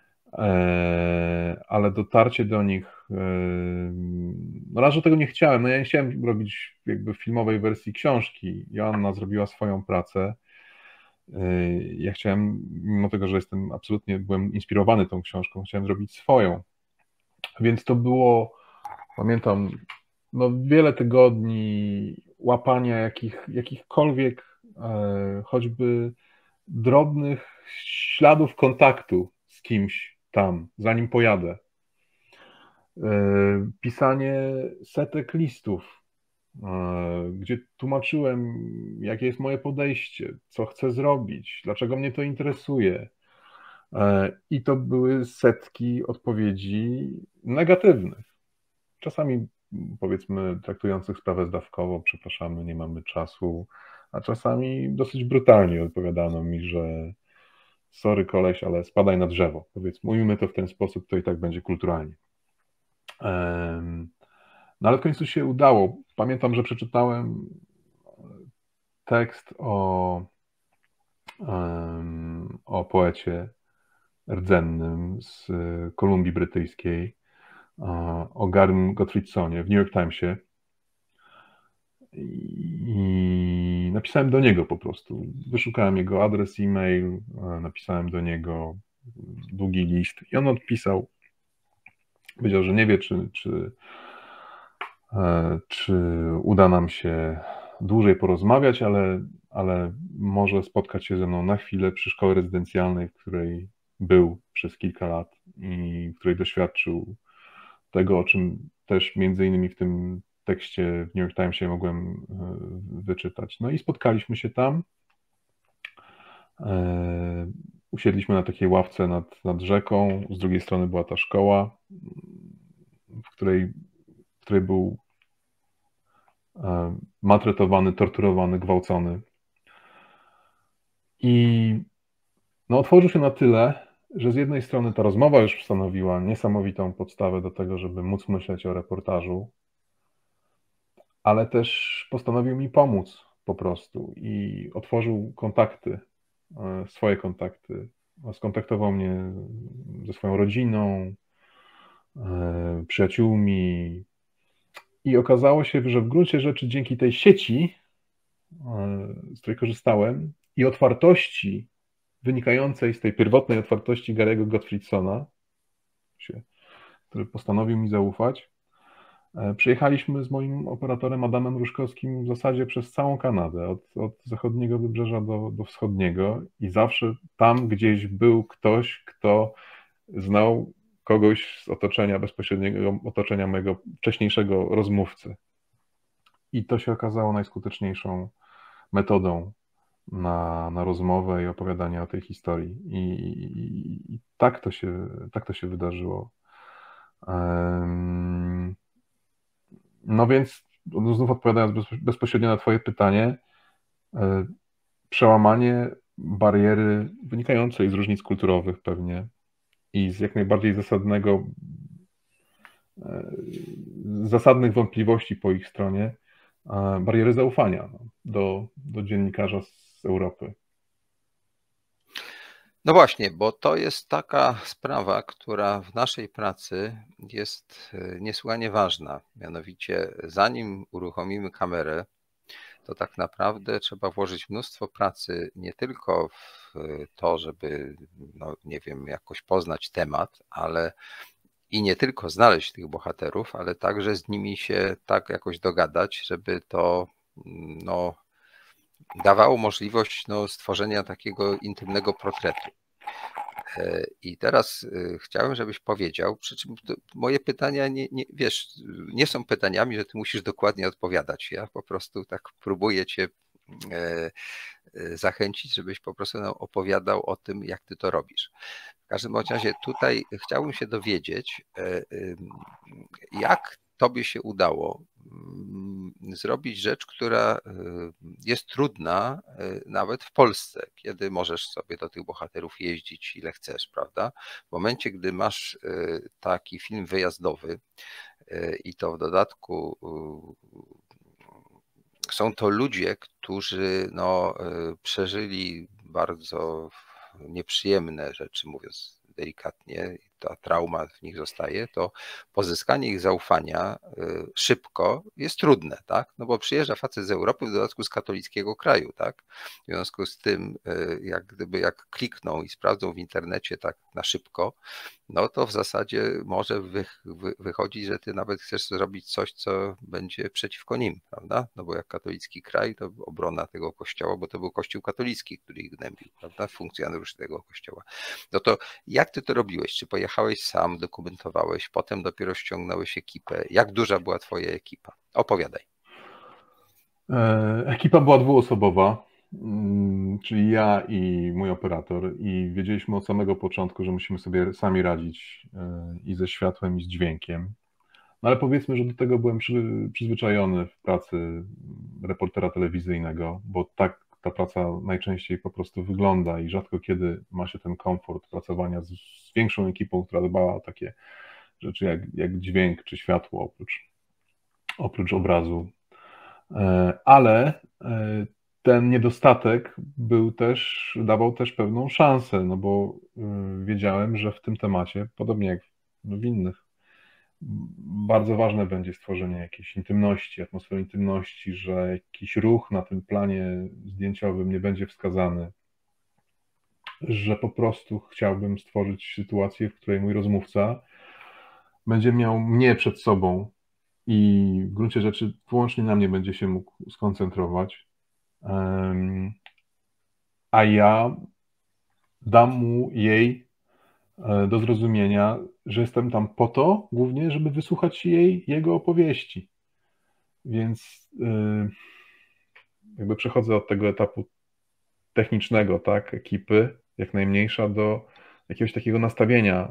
ale dotarcie do nich, no raz, że tego nie chciałem, no ja nie chciałem robić jakby filmowej wersji książki, Joanna zrobiła swoją pracę, ja chciałem, mimo tego, że jestem absolutnie, byłem inspirowany tą książką, chciałem zrobić swoją, więc to było, pamiętam, no wiele tygodni łapania jakich, jakichkolwiek e, choćby drobnych śladów kontaktu z kimś tam, zanim pojadę. E, pisanie setek listów, e, gdzie tłumaczyłem, jakie jest moje podejście, co chcę zrobić, dlaczego mnie to interesuje. E, I to były setki odpowiedzi negatywnych. Czasami, powiedzmy, traktujących sprawę zdawkowo, przepraszamy, nie mamy czasu, a czasami dosyć brutalnie odpowiadano mi, że sorry koleś, ale spadaj na drzewo. Powiedzmy, mówimy to w ten sposób, to i tak będzie kulturalnie. No ale w końcu się udało. Pamiętam, że przeczytałem tekst o, o poecie rdzennym z Kolumbii Brytyjskiej, o Garym Gottfriedsonie w New York Timesie i napisałem do niego po prostu. Wyszukałem jego adres e-mail, napisałem do niego długi list i on odpisał. Powiedział, że nie wie, czy, czy, czy uda nam się dłużej porozmawiać, ale, ale może spotkać się ze mną na chwilę przy szkole rezydencjalnej, w której był przez kilka lat i w której doświadczył tego, o czym też między innymi w tym tekście w New York Timesie mogłem wyczytać. No i spotkaliśmy się tam. Usiedliśmy na takiej ławce nad, nad rzeką. Z drugiej strony była ta szkoła, w której, w której był maltretowany, torturowany, gwałcony. I no, otworzył się na tyle, że z jednej strony ta rozmowa już stanowiła niesamowitą podstawę do tego, żeby móc myśleć o reportażu, ale też postanowił mi pomóc po prostu i otworzył kontakty, swoje kontakty. Skontaktował mnie ze swoją rodziną, przyjaciółmi i okazało się, że w gruncie rzeczy dzięki tej sieci, z której korzystałem, i otwartości wynikającej z tej pierwotnej otwartości Gary'ego Gottfriedsona, który postanowił mi zaufać, przyjechaliśmy z moim operatorem Adamem Ruszkowskim w zasadzie przez całą Kanadę, od, od zachodniego wybrzeża do, do wschodniego, i zawsze tam gdzieś był ktoś, kto znał kogoś z otoczenia, bezpośredniego otoczenia mojego wcześniejszego rozmówcy. I to się okazało najskuteczniejszą metodą na, na rozmowę i opowiadanie o tej historii. I, i, i tak, to się, tak to się wydarzyło. Um, no więc, znów odpowiadając bezpośrednio na twoje pytanie, przełamanie bariery wynikającej z różnic kulturowych pewnie i z jak najbardziej zasadnego, zasadnych wątpliwości po ich stronie, bariery zaufania do, do dziennikarza z Europy. No właśnie, bo to jest taka sprawa, która w naszej pracy jest niesłychanie ważna. Mianowicie, zanim uruchomimy kamerę, to tak naprawdę trzeba włożyć mnóstwo pracy nie tylko w to, żeby, no nie wiem, jakoś poznać temat, ale i nie tylko znaleźć tych bohaterów, ale także z nimi się tak jakoś dogadać, żeby to no, dawało możliwość no, stworzenia takiego intymnego portretu. I teraz chciałem, żebyś powiedział, przy czym moje pytania, nie, nie, wiesz, nie są pytaniami, że ty musisz dokładnie odpowiadać. Ja po prostu tak próbuję cię zachęcić, żebyś po prostu nam opowiadał o tym, jak ty to robisz. W każdym razie tutaj chciałbym się dowiedzieć, jak tobie się udało zrobić rzecz, która jest trudna nawet w Polsce, kiedy możesz sobie do tych bohaterów jeździć ile chcesz, prawda? W momencie, gdy masz taki film wyjazdowy i to w dodatku są to ludzie, którzy no, przeżyli bardzo nieprzyjemne rzeczy, mówiąc delikatnie, ta trauma w nich zostaje, to pozyskanie ich zaufania szybko jest trudne, tak? No bo przyjeżdża facet z Europy, w dodatku z katolickiego kraju, tak? W związku z tym, jak gdyby jak klikną i sprawdzą w internecie tak na szybko, no to w zasadzie może wy, wy, wychodzić, że ty nawet chcesz zrobić coś, co będzie przeciwko nim, prawda? No bo jak katolicki kraj, to obrona tego kościoła, bo to był kościół katolicki, który ich gnębił, prawda? Funkcjonariusz tego kościoła. No to jak ty to robiłeś? Czy pojechałeś sam, dokumentowałeś, potem dopiero ściągnąłeś ekipę? Jak duża była twoja ekipa? Opowiadaj. Ekipa była dwuosobowa, czyli ja i mój operator, i wiedzieliśmy od samego początku, że musimy sobie sami radzić i ze światłem, i z dźwiękiem. No ale powiedzmy, że do tego byłem przy, przyzwyczajony w pracy reportera telewizyjnego, bo tak ta praca najczęściej po prostu wygląda i rzadko kiedy ma się ten komfort pracowania z, z większą ekipą, która dbała o takie rzeczy jak, jak dźwięk czy światło oprócz, oprócz obrazu. Ale ten niedostatek był też, dawał też pewną szansę, no bo wiedziałem, że w tym temacie, podobnie jak w innych, bardzo ważne będzie stworzenie jakiejś intymności, atmosfery intymności, że jakiś ruch na tym planie zdjęciowym nie będzie wskazany, że po prostu chciałbym stworzyć sytuację, w której mój rozmówca będzie miał mnie przed sobą i w gruncie rzeczy wyłącznie na mnie będzie się mógł skoncentrować, a ja dam mu jej do zrozumienia, że jestem tam po to głównie, żeby wysłuchać jej, jego opowieści. Więc jakby przechodzę od tego etapu technicznego, tak, ekipy, jak najmniejsza, do jakiegoś takiego nastawienia,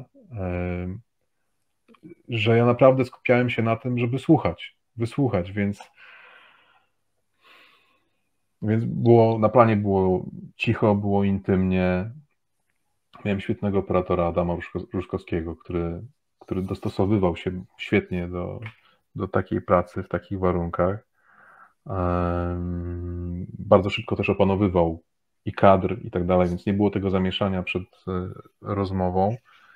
że ja naprawdę skupiałem się na tym, żeby słuchać, wysłuchać, więc Więc było, na planie było cicho, było intymnie. Miałem świetnego operatora Adama Różkowskiego, który, który dostosowywał się świetnie do, do takiej pracy w takich warunkach. Um, bardzo szybko też opanowywał i kadr i tak dalej, więc nie było tego zamieszania przed rozmową.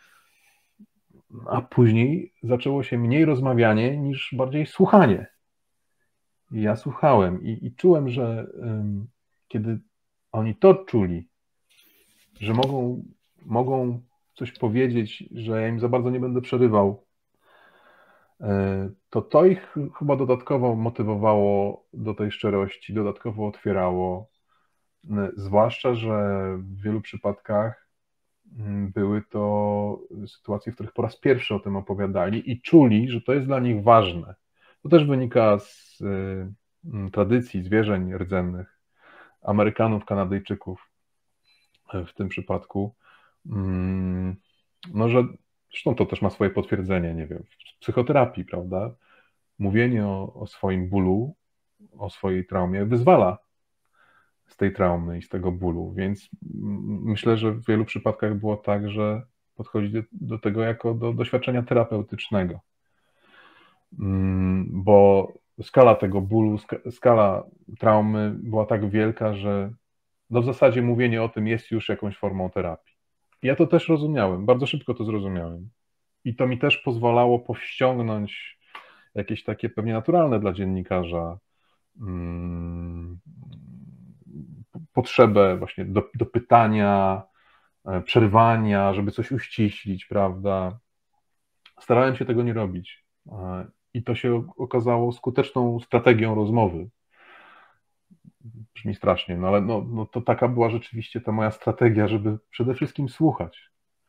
A później zaczęło się mniej rozmawianie niż bardziej słuchanie. I ja słuchałem i, i czułem, że um, kiedy oni to czuli, że mogą, mogą coś powiedzieć, że ja im za bardzo nie będę przerywał, to to ich chyba dodatkowo motywowało do tej szczerości, dodatkowo otwierało. Zwłaszcza, że w wielu przypadkach były to sytuacje, w których po raz pierwszy o tym opowiadali i czuli, że to jest dla nich ważne. To też wynika z tradycji zwierzeń rdzennych, Amerykanów, Kanadyjczyków w tym przypadku. No, że zresztą to też ma swoje potwierdzenie, nie wiem, w psychoterapii, prawda? Mówienie o, o swoim bólu, o swojej traumie wyzwala z tej traumy i z tego bólu, więc myślę, że w wielu przypadkach było tak, że podchodzi do, do tego jako do doświadczenia terapeutycznego, bo skala tego bólu, skala traumy była tak wielka, że no w zasadzie mówienie o tym jest już jakąś formą terapii. Ja to też rozumiałem, bardzo szybko to zrozumiałem. I to mi też pozwalało powściągnąć jakieś takie pewnie naturalne dla dziennikarza hmm, potrzebę właśnie do, do pytania, przerwania, żeby coś uściślić, prawda. Starałem się tego nie robić. I to się okazało skuteczną strategią rozmowy. Brzmi strasznie, no ale no, no to taka była rzeczywiście ta moja strategia, żeby przede wszystkim słuchać.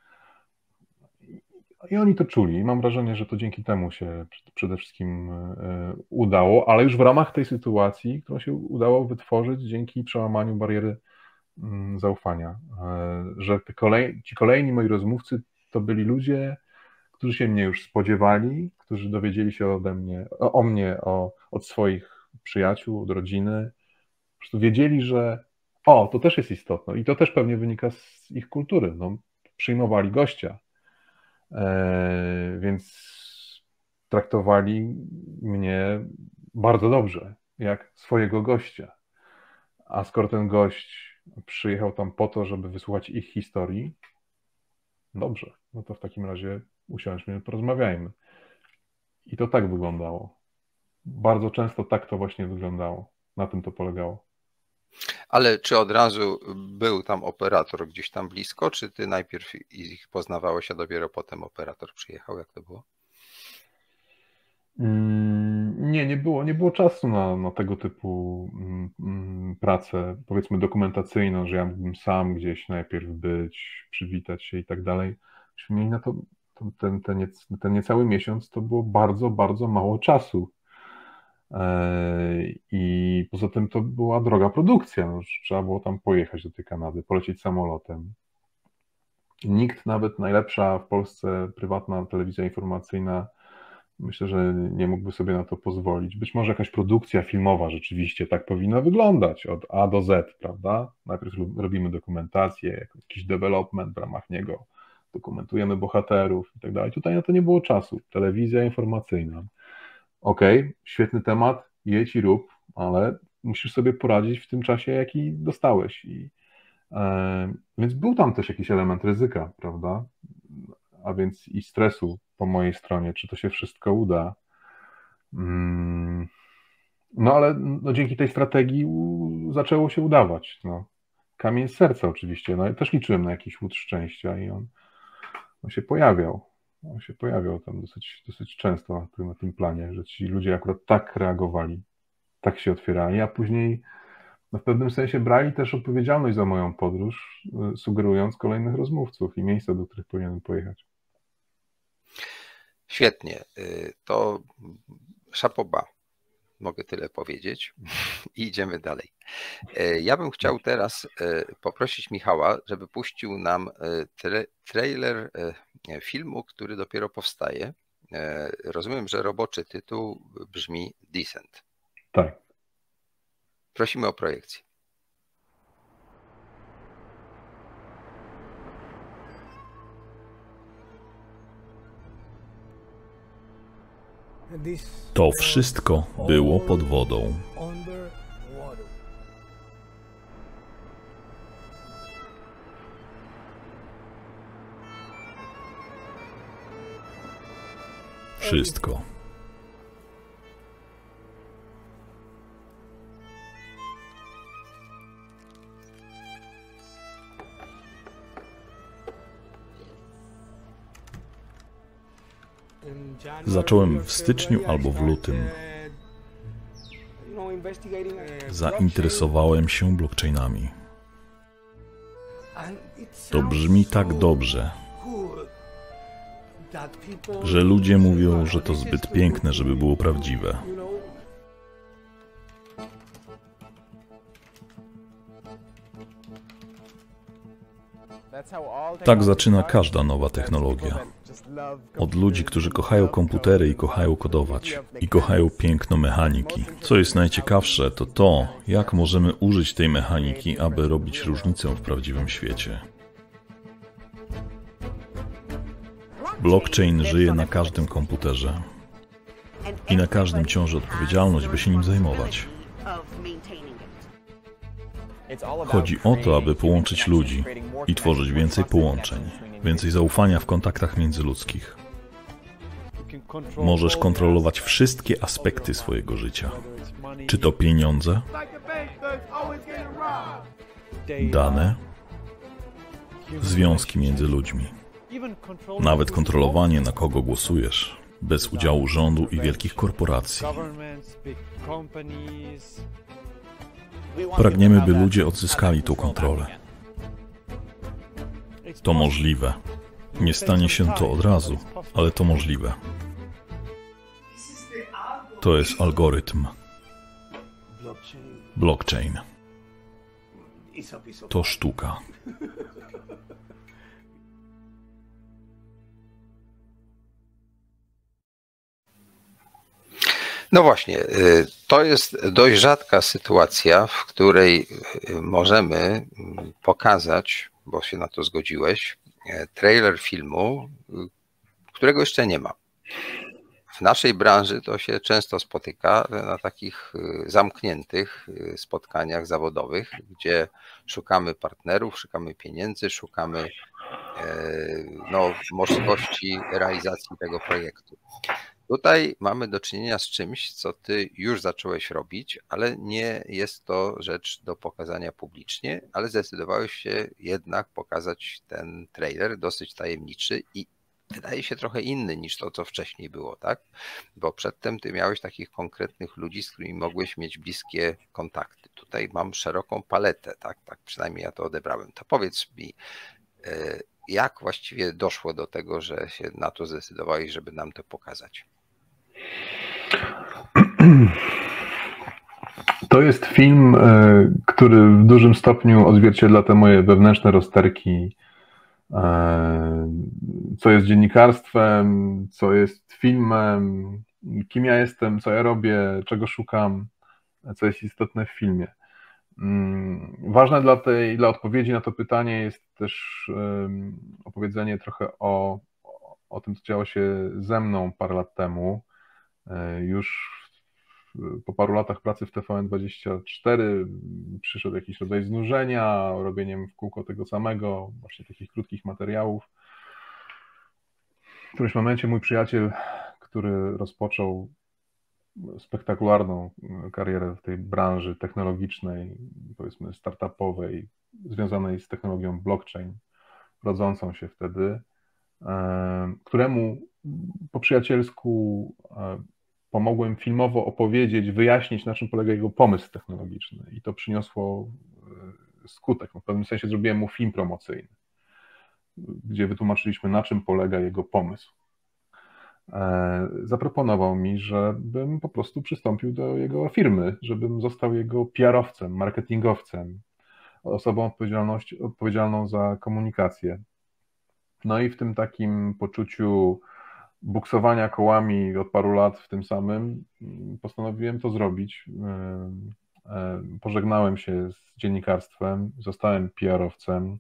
I oni to czuli i mam wrażenie, że to dzięki temu się przede wszystkim udało, ale już w ramach tej sytuacji, którą się udało wytworzyć dzięki przełamaniu bariery zaufania, że te kolej, ci kolejni moi rozmówcy to byli ludzie, którzy się mnie już spodziewali, którzy dowiedzieli się ode mnie, o, o mnie o, od swoich przyjaciół, od rodziny. Po prostu wiedzieli, że o, to też jest istotne i to też pewnie wynika z ich kultury. No, przyjmowali gościa, e, więc traktowali mnie bardzo dobrze, jak swojego gościa. A skoro ten gość przyjechał tam po to, żeby wysłuchać ich historii, dobrze, no to w takim razie usiądźmy, porozmawiajmy. I to tak wyglądało. Bardzo często tak to właśnie wyglądało. Na tym to polegało. Ale czy od razu był tam operator gdzieś tam blisko, czy ty najpierw ich poznawałeś, a dopiero potem operator przyjechał? Jak to było? Nie, nie było, nie było czasu na, na tego typu pracę, powiedzmy dokumentacyjną, że ja mógłbym sam gdzieś najpierw być, przywitać się i tak dalej. Myśmy mieli na to, ten, ten, nie, ten niecały miesiąc to było bardzo, bardzo mało czasu. I poza tym to była droga produkcja, no, trzeba było tam pojechać do tej Kanady, polecieć samolotem. Nikt, nawet najlepsza w Polsce prywatna telewizja informacyjna, myślę, że nie mógłby sobie na to pozwolić. Być może jakaś produkcja filmowa rzeczywiście tak powinna wyglądać od A do Z, prawda? Najpierw robimy dokumentację, jakiś development w ramach niego, dokumentujemy bohaterów i tak dalej. Tutaj na to nie było czasu. Telewizja informacyjna. Okej, okay, świetny temat, jedź i rób, ale musisz sobie poradzić w tym czasie, jaki dostałeś. I, e, więc był tam też jakiś element ryzyka, prawda? A więc i stresu po mojej stronie, czy to się wszystko uda. Mm, no ale no, dzięki tej strategii u, zaczęło się udawać. No. Kamień z serca oczywiście. No, ja też liczyłem na jakiś łód szczęścia i on, on się pojawiał. On się pojawiał tam dosyć, dosyć często na tym, na tym planie, że ci ludzie akurat tak reagowali, tak się otwierali, a później no, w pewnym sensie brali też odpowiedzialność za moją podróż, sugerując kolejnych rozmówców i miejsca, do których powinienem pojechać. Świetnie. To szapoba, mogę tyle powiedzieć. I idziemy dalej. Ja bym chciał teraz poprosić Michała, żeby puścił nam tra- trailer filmu, który dopiero powstaje. Rozumiem, że roboczy tytuł brzmi Descent. Tak. Prosimy o projekcję. To wszystko było pod wodą. Wszystko. Zacząłem w styczniu albo w lutym. Zainteresowałem się blockchainami. To brzmi tak dobrze, że ludzie mówią, że to zbyt piękne, żeby było prawdziwe. Tak zaczyna każda nowa technologia. Od ludzi, którzy kochają komputery i kochają kodować, i kochają piękno mechaniki. Co jest najciekawsze, to to, jak możemy użyć tej mechaniki, aby robić różnicę w prawdziwym świecie. Blockchain żyje na każdym komputerze i na każdym ciąży odpowiedzialność, by się nim zajmować. Chodzi o to, aby połączyć ludzi i tworzyć więcej połączeń, więcej zaufania w kontaktach międzyludzkich. Możesz kontrolować wszystkie aspekty swojego życia. Czy to pieniądze, dane, związki między ludźmi, nawet kontrolowanie, na kogo głosujesz, bez udziału rządu i wielkich korporacji. Pragniemy, by ludzie odzyskali tą kontrolę. To możliwe. Nie stanie się to od razu, ale to możliwe. To jest algorytm. Blockchain. To sztuka. No właśnie, to jest dość rzadka sytuacja, w której możemy pokazać, bo się na to zgodziłeś, trailer filmu, którego jeszcze nie ma. W naszej branży to się często spotyka na takich zamkniętych spotkaniach zawodowych, gdzie szukamy partnerów, szukamy pieniędzy, szukamy no, możliwości realizacji tego projektu. Tutaj mamy do czynienia z czymś, co ty już zacząłeś robić, ale nie jest to rzecz do pokazania publicznie, ale zdecydowałeś się jednak pokazać ten trailer, dosyć tajemniczy i wydaje się trochę inny niż to, co wcześniej było, tak? Bo przedtem ty miałeś takich konkretnych ludzi, z którymi mogłeś mieć bliskie kontakty. Tutaj mam szeroką paletę, tak? Tak przynajmniej ja to odebrałem. To powiedz mi, jak właściwie doszło do tego, że się na to zdecydowałeś, żeby nam to pokazać? To jest film, który w dużym stopniu odzwierciedla te moje wewnętrzne rozterki, co jest dziennikarstwem, co jest filmem, kim ja jestem, co ja robię, czego szukam, co jest istotne w filmie. Ważne dla tej, dla odpowiedzi na to pytanie jest też opowiedzenie trochę o, o tym, co działo się ze mną parę lat temu. Już po paru latach pracy w T V N dwadzieścia cztery przyszedł jakiś rodzaj znużenia robieniem w kółko tego samego, właśnie takich krótkich materiałów. W którymś momencie mój przyjaciel, który rozpoczął spektakularną karierę w tej branży technologicznej, powiedzmy startupowej, związanej z technologią blockchain, rodzącą się wtedy, któremu po przyjacielsku pomogłem filmowo opowiedzieć, wyjaśnić, na czym polega jego pomysł technologiczny. I to przyniosło skutek. W pewnym sensie zrobiłem mu film promocyjny, gdzie wytłumaczyliśmy, na czym polega jego pomysł. Zaproponował mi, żebym po prostu przystąpił do jego firmy, żebym został jego P R-owcem, marketingowcem, osobą odpowiedzialną za komunikację. No i w tym takim poczuciu buksowania kołami od paru lat w tym samym postanowiłem to zrobić. Pożegnałem się z dziennikarstwem, zostałem P R-owcem.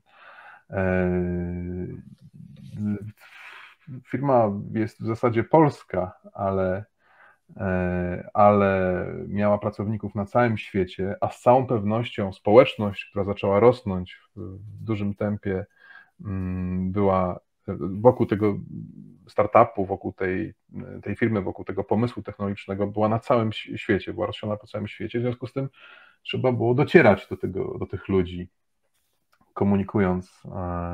Firma jest w zasadzie polska, ale, ale miała pracowników na całym świecie, a z całą pewnością społeczność, która zaczęła rosnąć w dużym tempie, była wokół tego startupu, wokół tej, tej firmy, wokół tego pomysłu technologicznego, była na całym świecie, była rozsiana po całym świecie, w związku z tym trzeba było docierać do, tego, do tych ludzi, komunikując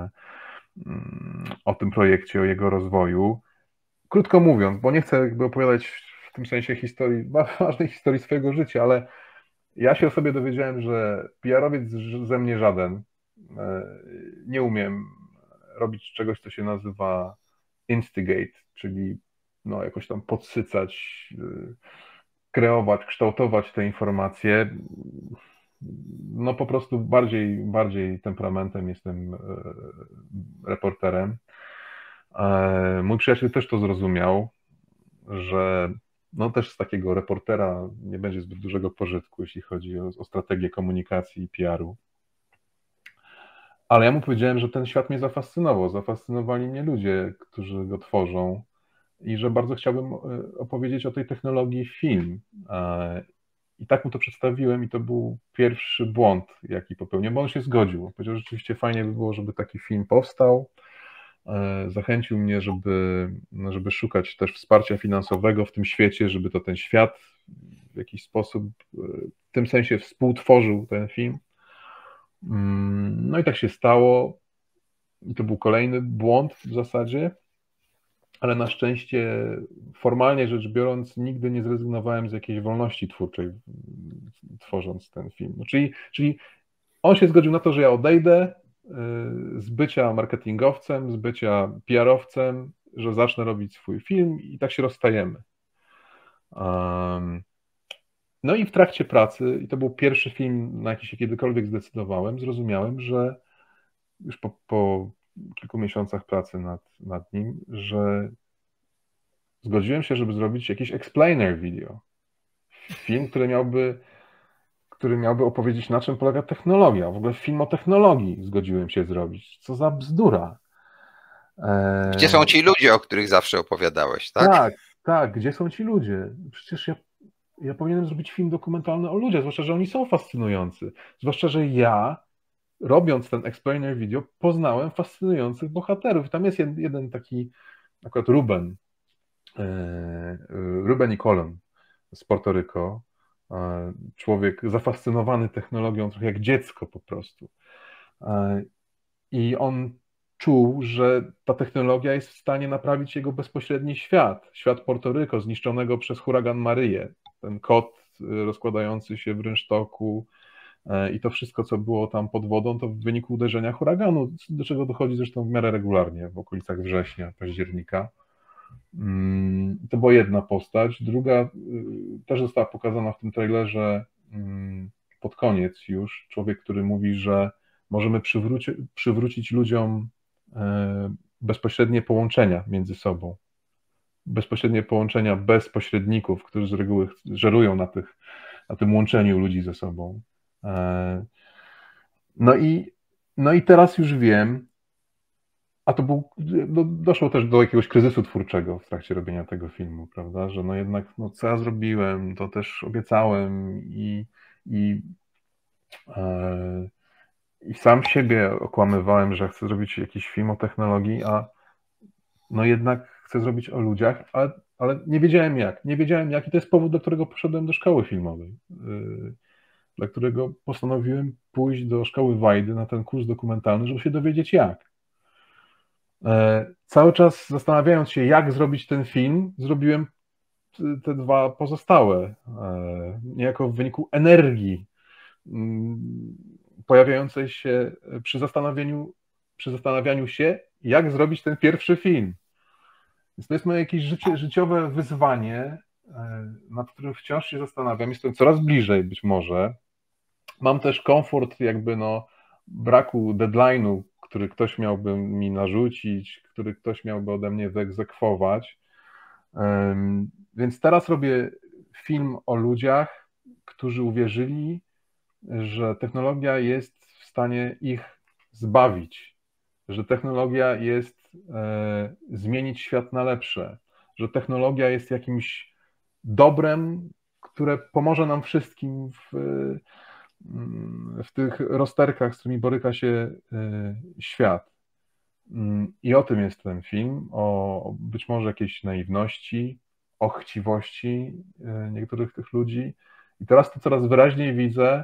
o tym projekcie, o jego rozwoju. Krótko mówiąc, bo nie chcę jakby opowiadać w tym sensie historii, ważnej historii swojego życia, ale ja się o sobie dowiedziałem, że P R-owiec ze mnie żaden. Nie umiem robić czegoś, co się nazywa instigate, czyli no jakoś tam podsycać, kreować, kształtować te informacje. No po prostu bardziej, bardziej temperamentem jestem reporterem. Mój przyjaciel też to zrozumiał, że no też z takiego reportera nie będzie zbyt dużego pożytku, jeśli chodzi o, o strategię komunikacji i P R-u. Ale ja mu powiedziałem, że ten świat mnie zafascynował, zafascynowali mnie ludzie, którzy go tworzą i że bardzo chciałbym opowiedzieć o tej technologii film. I tak mu to przedstawiłem i to był pierwszy błąd, jaki popełniłem, bo on się zgodził. Powiedział, że rzeczywiście fajnie by było, żeby taki film powstał. Zachęcił mnie, żeby, żeby szukać też wsparcia finansowego w tym świecie, żeby to ten świat w jakiś sposób w tym sensie współtworzył ten film. No i tak się stało. I to był kolejny błąd w zasadzie, ale na szczęście formalnie rzecz biorąc nigdy nie zrezygnowałem z jakiejś wolności twórczej tworząc ten film. No, czyli, czyli on się zgodził na to, że ja odejdę z bycia marketingowcem, z bycia P R-owcem, że zacznę robić swój film i tak się rozstajemy. Um, no i w trakcie pracy, i to był pierwszy film, na jaki się kiedykolwiek zdecydowałem, zrozumiałem, że już po, po kilku miesiącach pracy nad, nad nim, że zgodziłem się, żeby zrobić jakiś explainer video. Film, który miałby który miałby opowiedzieć, na czym polega technologia. W ogóle film o technologii zgodziłem się zrobić. Co za bzdura. Gdzie są ci ludzie, o których zawsze opowiadałeś, tak? Tak, tak, gdzie są ci ludzie? Przecież ja, ja powinienem zrobić film dokumentalny o ludziach, zwłaszcza, że oni są fascynujący. Zwłaszcza, że ja, robiąc ten explainer video, poznałem fascynujących bohaterów. I tam jest jeden, jeden taki, akurat Ruben, Ruben i Colin z Porto Rico. Człowiek zafascynowany technologią, trochę jak dziecko po prostu. I on czuł, że ta technologia jest w stanie naprawić jego bezpośredni świat. Świat Porto Rico, zniszczonego przez huragan Maryję. Ten kot rozkładający się w rynsztoku i to wszystko, co było tam pod wodą, to w wyniku uderzenia huraganu, do czego dochodzi zresztą w miarę regularnie w okolicach września, października. To była jedna postać. Druga też została pokazana w tym trailerze pod koniec już. Człowiek, który mówi, że możemy przywróci, przywrócić ludziom bezpośrednie połączenia między sobą. Bezpośrednie połączenia bez pośredników, którzy z reguły żerują na, tych, na tym łączeniu ludzi ze sobą. No i, no i teraz już wiem, a to był, no, doszło też do jakiegoś kryzysu twórczego w trakcie robienia tego filmu, prawda, że no jednak, no co ja zrobiłem, to też obiecałem i, i, e, i sam siebie okłamywałem, że chcę zrobić jakiś film o technologii, a no jednak chcę zrobić o ludziach, ale, ale nie wiedziałem jak, nie wiedziałem jak i to jest powód, dla którego poszedłem do szkoły filmowej, yy, dla którego postanowiłem pójść do szkoły Wajdy na ten kurs dokumentalny, żeby się dowiedzieć jak. Cały czas zastanawiając się, jak zrobić ten film, zrobiłem te dwa pozostałe. Niejako w wyniku energii pojawiającej się przy zastanawianiu, przy zastanawianiu się, jak zrobić ten pierwszy film. Więc to jest moje jakieś życie, życiowe wyzwanie, nad którym wciąż się zastanawiam. Jestem coraz bliżej być może. Mam też komfort jakby no braku deadline'u, który ktoś miałby mi narzucić, który ktoś miałby ode mnie wyegzekwować. Więc teraz robię film o ludziach, którzy uwierzyli, że technologia jest w stanie ich zbawić, że technologia jest e, zmienić świat na lepsze, że technologia jest jakimś dobrem, które pomoże nam wszystkim w, w tych rozterkach, z którymi boryka się świat. I o tym jest ten film, o być może jakiejś naiwności, o chciwości niektórych tych ludzi. I teraz to coraz wyraźniej widzę,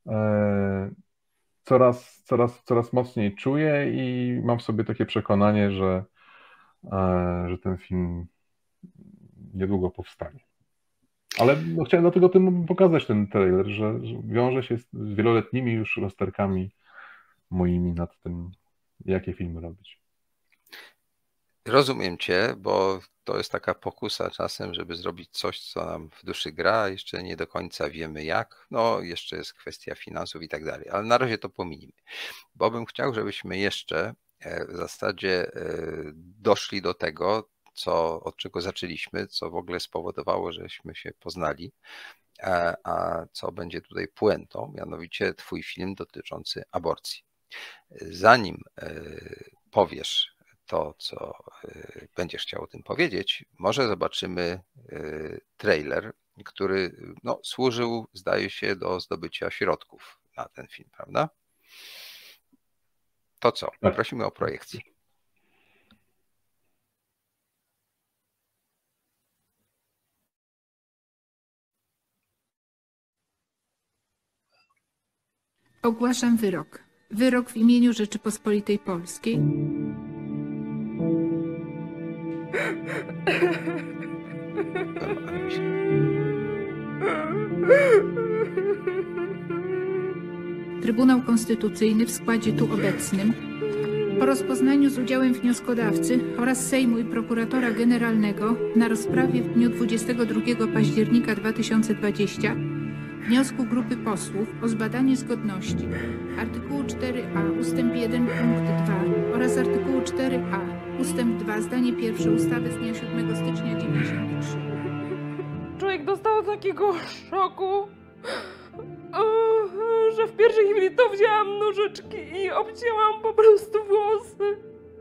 coraz, coraz, coraz mocniej czuję i mam w sobie takie przekonanie, że, że ten film niedługo powstanie. Ale no, chciałem dlatego tym pokazać ten trailer, że, że wiąże się z wieloletnimi już rozterkami moimi nad tym, jakie filmy robić. Rozumiem Cię, bo to jest taka pokusa czasem, żeby zrobić coś, co nam w duszy gra, jeszcze nie do końca wiemy jak, no jeszcze jest kwestia finansów i tak dalej, ale na razie to pominimy, bo bym chciał, żebyśmy jeszcze w zasadzie doszli do tego, co, od czego zaczęliśmy, co w ogóle spowodowało, żeśmy się poznali, a, a co będzie tutaj puentą, mianowicie Twój film dotyczący aborcji. Zanim powiesz to, co będziesz chciał o tym powiedzieć, może zobaczymy trailer, który no, służył, zdaje się, do zdobycia środków na ten film, prawda? To co? Prosimy o projekcję. Ogłaszam wyrok. Wyrok w imieniu Rzeczypospolitej Polskiej. Trybunał Konstytucyjny w składzie tu obecnym, po rozpoznaniu z udziałem wnioskodawcy oraz Sejmu i prokuratora generalnego na rozprawie w dniu dwudziestego drugiego października dwa tysiące dwudziestego wniosku grupy posłów o zbadanie zgodności artykułu cztery a ustęp jeden punkt dwa oraz artykułu cztery a ustęp dwa zdanie pierwsze ustawy z dnia siódmego stycznia dziewięćdziesiątego trzeciego. Człowiek dostał takiego szoku, że w pierwszej chwili to wzięłam nożyczki i obcięłam po prostu włosy.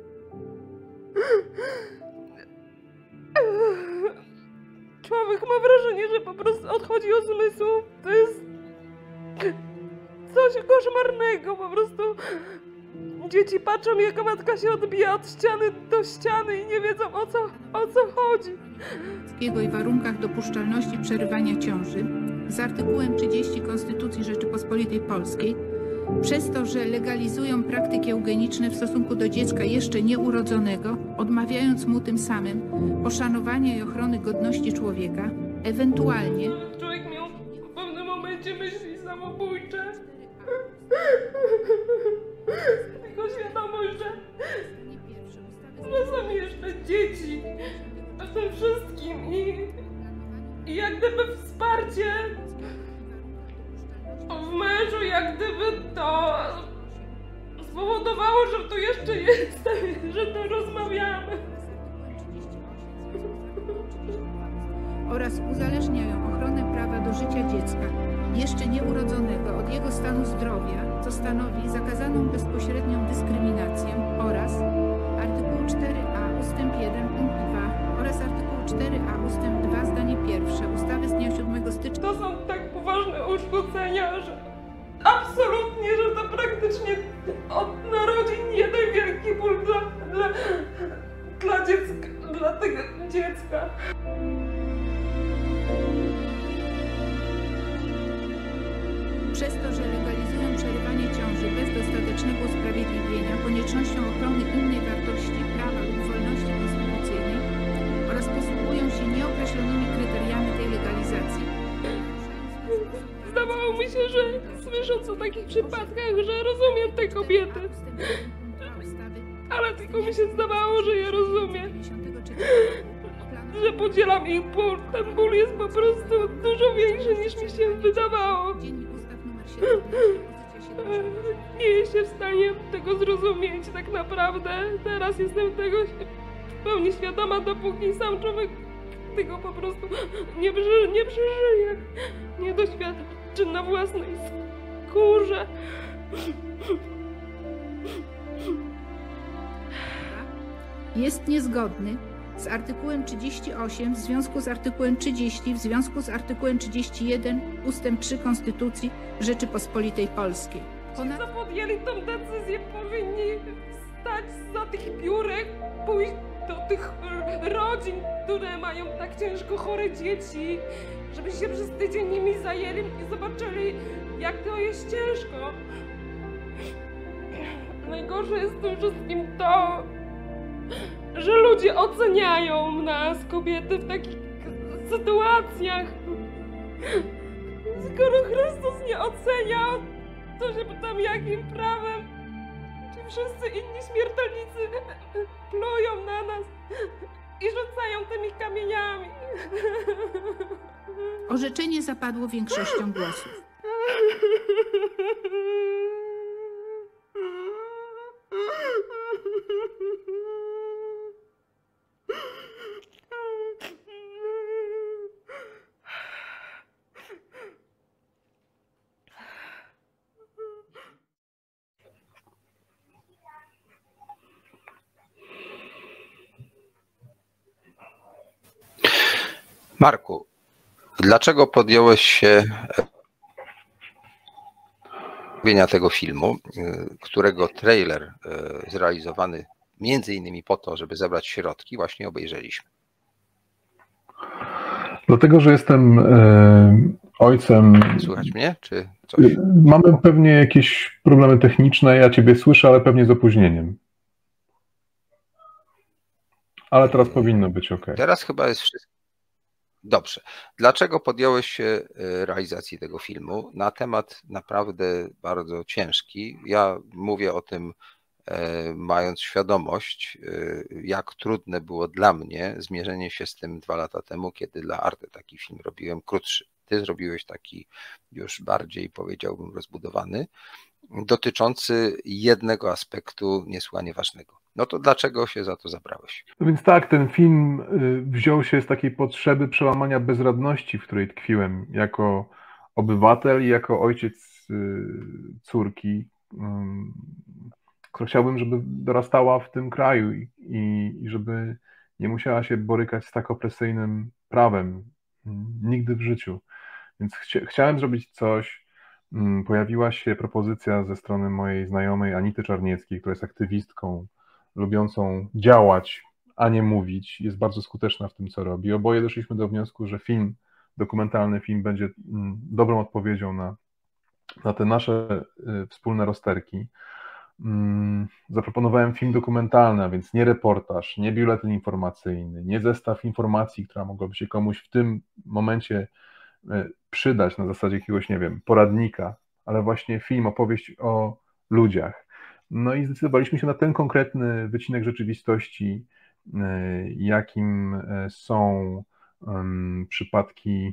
Człowiek ma wrażenie, że po prostu odchodzi od zmysłów. To jest coś koszmarnego. Po prostu dzieci patrzą, jak matka się odbija od ściany do ściany i nie wiedzą, o co, o co chodzi. I warunkach dopuszczalności przerywania ciąży z artykułem trzydziestym Konstytucji Rzeczypospolitej Polskiej, przez to, że legalizują praktyki eugeniczne w stosunku do dziecka jeszcze nieurodzonego, odmawiając mu tym samym poszanowania i ochrony godności człowieka, ewentualnie... Człowiek miał w pewnym momencie myśli samobójcze. Tylko świadomość, że, że są jeszcze dzieci w tym wszystkim i, i jak gdyby wsparcie w mężu, jak gdyby to spowodowało, że tu jeszcze jestem, że tu rozmawiamy. Oraz uzależniają ochronę prawa do życia dziecka jeszcze nieurodzonego od jego stanu zdrowia, co stanowi zakazaną bezpośrednią dyskryminację, oraz artykuł cztery a ustęp jeden punkt dwa oraz artykuł cztery a ustęp dwa zdanie pierwsze ustawy z dnia siódmego stycznia. To są tak poważne uszkodzenia, że absolutnie, że to praktycznie od narodzin jeden wielki ból dla, dla, dla dziecka, dla tego dziecka. Przez to, że legalizują przerywanie ciąży bez dostatecznego usprawiedliwienia koniecznością ochrony innej wartości, prawa lub wolności konstytucyjnej oraz posługują się nieokreślonymi kryteriami tej legalizacji. Zdawało mi się, że słysząc o takich przypadkach, że rozumiem te kobiety. Ale tylko mi się zdawało, że je rozumiem. Że podzielam ich ból. Ten ból jest po prostu dużo większy, niż mi się wydawało. Nie jestem w stanie tego zrozumieć tak naprawdę. Teraz jestem tego w pełni świadoma, dopóki sam człowiek tego po prostu nie, prze, nie przeżyje, nie doświadczy na własnej skórze. Jest niezgodny z artykułem trzydzieści osiem w związku z artykułem trzydzieści w związku z artykułem trzydzieści jeden ustęp trzy Konstytucji Rzeczypospolitej Polskiej. Ci, co podjęli tą decyzję, powinni wstać za tych biurek, pójść do tych rodzin, które mają tak ciężko chore dzieci, żeby się przez tydzień nimi zajęli i zobaczyli, jak to jest ciężko. Najgorsze jest w tym wszystkim to, że ludzie oceniają nas, kobiety, w takich sytuacjach. Skoro Chrystus nie ocenia, to się pytam, jakim prawem ci wszyscy inni śmiertelnicy plują na nas i rzucają tymi kamieniami. Orzeczenie zapadło większością głosów. Marku, dlaczego podjąłeś się robienia tego filmu, którego trailer zrealizowany między innymi po to, żeby zebrać środki, właśnie obejrzeliśmy? Dlatego, że jestem e, ojcem. Słychać mnie, czy coś? Mamy pewnie jakieś problemy techniczne, ja Ciebie słyszę, ale pewnie z opóźnieniem. Ale teraz powinno być ok. Teraz chyba jest wszystko. Dobrze. Dlaczego podjąłeś się realizacji tego filmu na temat naprawdę bardzo ciężki? Ja mówię o tym, mając świadomość, jak trudne było dla mnie zmierzenie się z tym dwa lata temu, kiedy dla Arte taki film robiłem krótszy. Ty zrobiłeś taki już bardziej, powiedziałbym, rozbudowany, dotyczący jednego aspektu niesłychanie ważnego. No to dlaczego się za to zabrałeś? No więc tak, ten film wziął się z takiej potrzeby przełamania bezradności, w której tkwiłem jako obywatel i jako ojciec córki, która chciałbym, żeby dorastała w tym kraju i, i żeby nie musiała się borykać z tak opresyjnym prawem nigdy w życiu. Więc chcia, chciałem zrobić coś. Pojawiła się propozycja ze strony mojej znajomej Anity Czarnieckiej, która jest aktywistką, lubiącą działać, a nie mówić. Jest bardzo skuteczna w tym, co robi. Oboje doszliśmy do wniosku, że film, dokumentalny film będzie dobrą odpowiedzią na, na te nasze wspólne rozterki. Zaproponowałem film dokumentalny, a więc nie reportaż, nie biuletyn informacyjny, nie zestaw informacji, która mogłaby się komuś w tym momencie przydać na zasadzie jakiegoś, nie wiem, poradnika, ale właśnie film, opowieść o ludziach. No i zdecydowaliśmy się na ten konkretny wycinek rzeczywistości, jakim są przypadki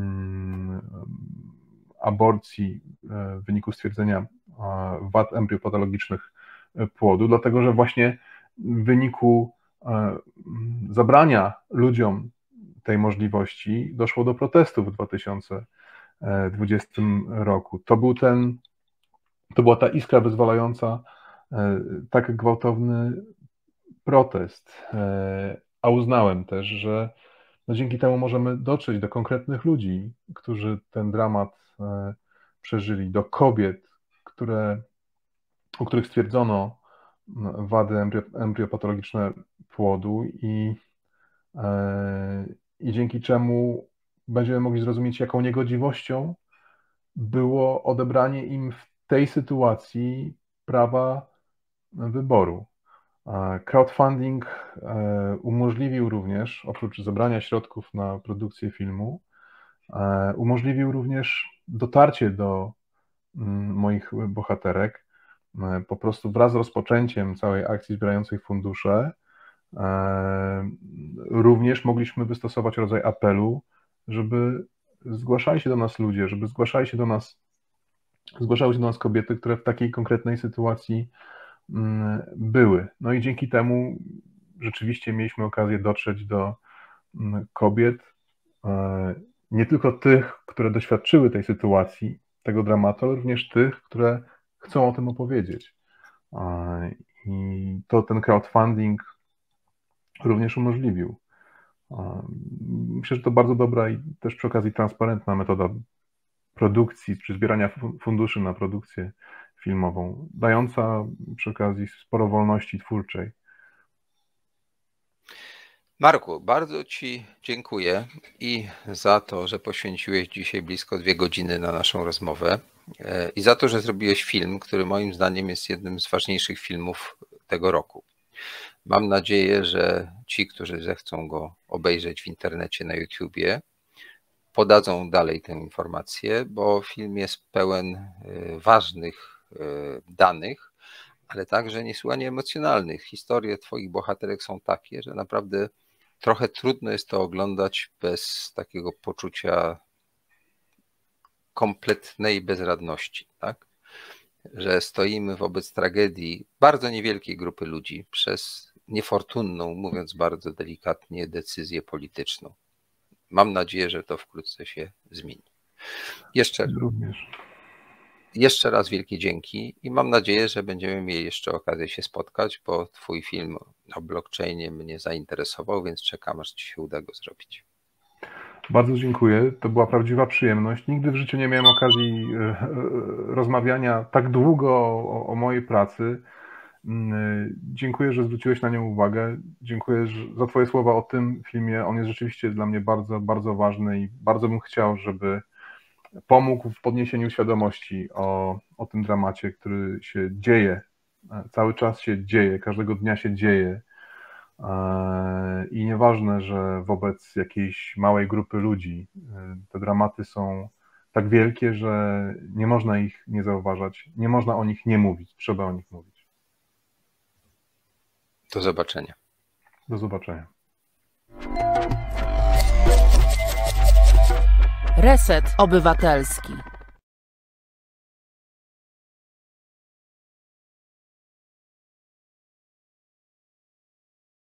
aborcji w wyniku stwierdzenia wad embriopatologicznych płodu, dlatego że właśnie w wyniku zabrania ludziom tej możliwości doszło do protestów w dwa tysiące dwudziestym roku. To był ten, to była ta iskra wyzwalająca tak gwałtowny protest, a uznałem też, że no dzięki temu możemy dotrzeć do konkretnych ludzi, którzy ten dramat przeżyli, do kobiet, które, u których stwierdzono wady embriopatologiczne płodu i, i dzięki czemu będziemy mogli zrozumieć, jaką niegodziwością było odebranie im w tej sytuacji prawa wyboru. Crowdfunding umożliwił również, oprócz zebrania środków na produkcję filmu, umożliwił również dotarcie do moich bohaterek. Po prostu wraz z rozpoczęciem całej akcji zbierającej fundusze również mogliśmy wystosować rodzaj apelu, żeby zgłaszali się do nas ludzie, żeby zgłaszali się do nas, zgłaszały się do nas kobiety, które w takiej konkretnej sytuacji były. No i dzięki temu rzeczywiście mieliśmy okazję dotrzeć do kobiet, nie tylko tych, które doświadczyły tej sytuacji, tego dramatu, ale również tych, które chcą o tym opowiedzieć. I to ten crowdfunding również umożliwił. Myślę, że to bardzo dobra i też przy okazji transparentna metoda produkcji, czy zbierania funduszy na produkcję filmową, dająca przy okazji sporo wolności twórczej. Marku, bardzo Ci dziękuję i za to, że poświęciłeś dzisiaj blisko dwie godziny na naszą rozmowę i za to, że zrobiłeś film, który moim zdaniem jest jednym z ważniejszych filmów tego roku. Mam nadzieję, że ci, którzy zechcą go obejrzeć w internecie, na YouTubie, podadzą dalej tę informację, bo film jest pełen ważnych danych, ale także niesłychanie emocjonalnych. Historie Twoich bohaterek są takie, że naprawdę trochę trudno jest to oglądać bez takiego poczucia kompletnej bezradności, tak? Że stoimy wobec tragedii bardzo niewielkiej grupy ludzi przez niefortunną, mówiąc bardzo delikatnie, decyzję polityczną. Mam nadzieję, że to wkrótce się zmieni. Jeszcze, jeszcze raz wielkie dzięki i mam nadzieję, że będziemy mieli jeszcze okazję się spotkać, bo Twój film o blockchainie mnie zainteresował, więc czekam, aż Ci się uda go zrobić. Bardzo dziękuję. To była prawdziwa przyjemność. Nigdy w życiu nie miałem okazji rozmawiania tak długo o, o mojej pracy. Dziękuję, że zwróciłeś na nią uwagę. Dziękuję za Twoje słowa o tym filmie. On jest rzeczywiście dla mnie bardzo, bardzo ważny i bardzo bym chciał, żeby pomógł w podniesieniu świadomości o, o tym dramacie, który się dzieje. Cały czas się dzieje, każdego dnia się dzieje. I nieważne, że wobec jakiejś małej grupy ludzi te dramaty są tak wielkie, że nie można ich nie zauważać, nie można o nich nie mówić, trzeba o nich mówić. Do zobaczenia. Do zobaczenia. Reset Obywatelski.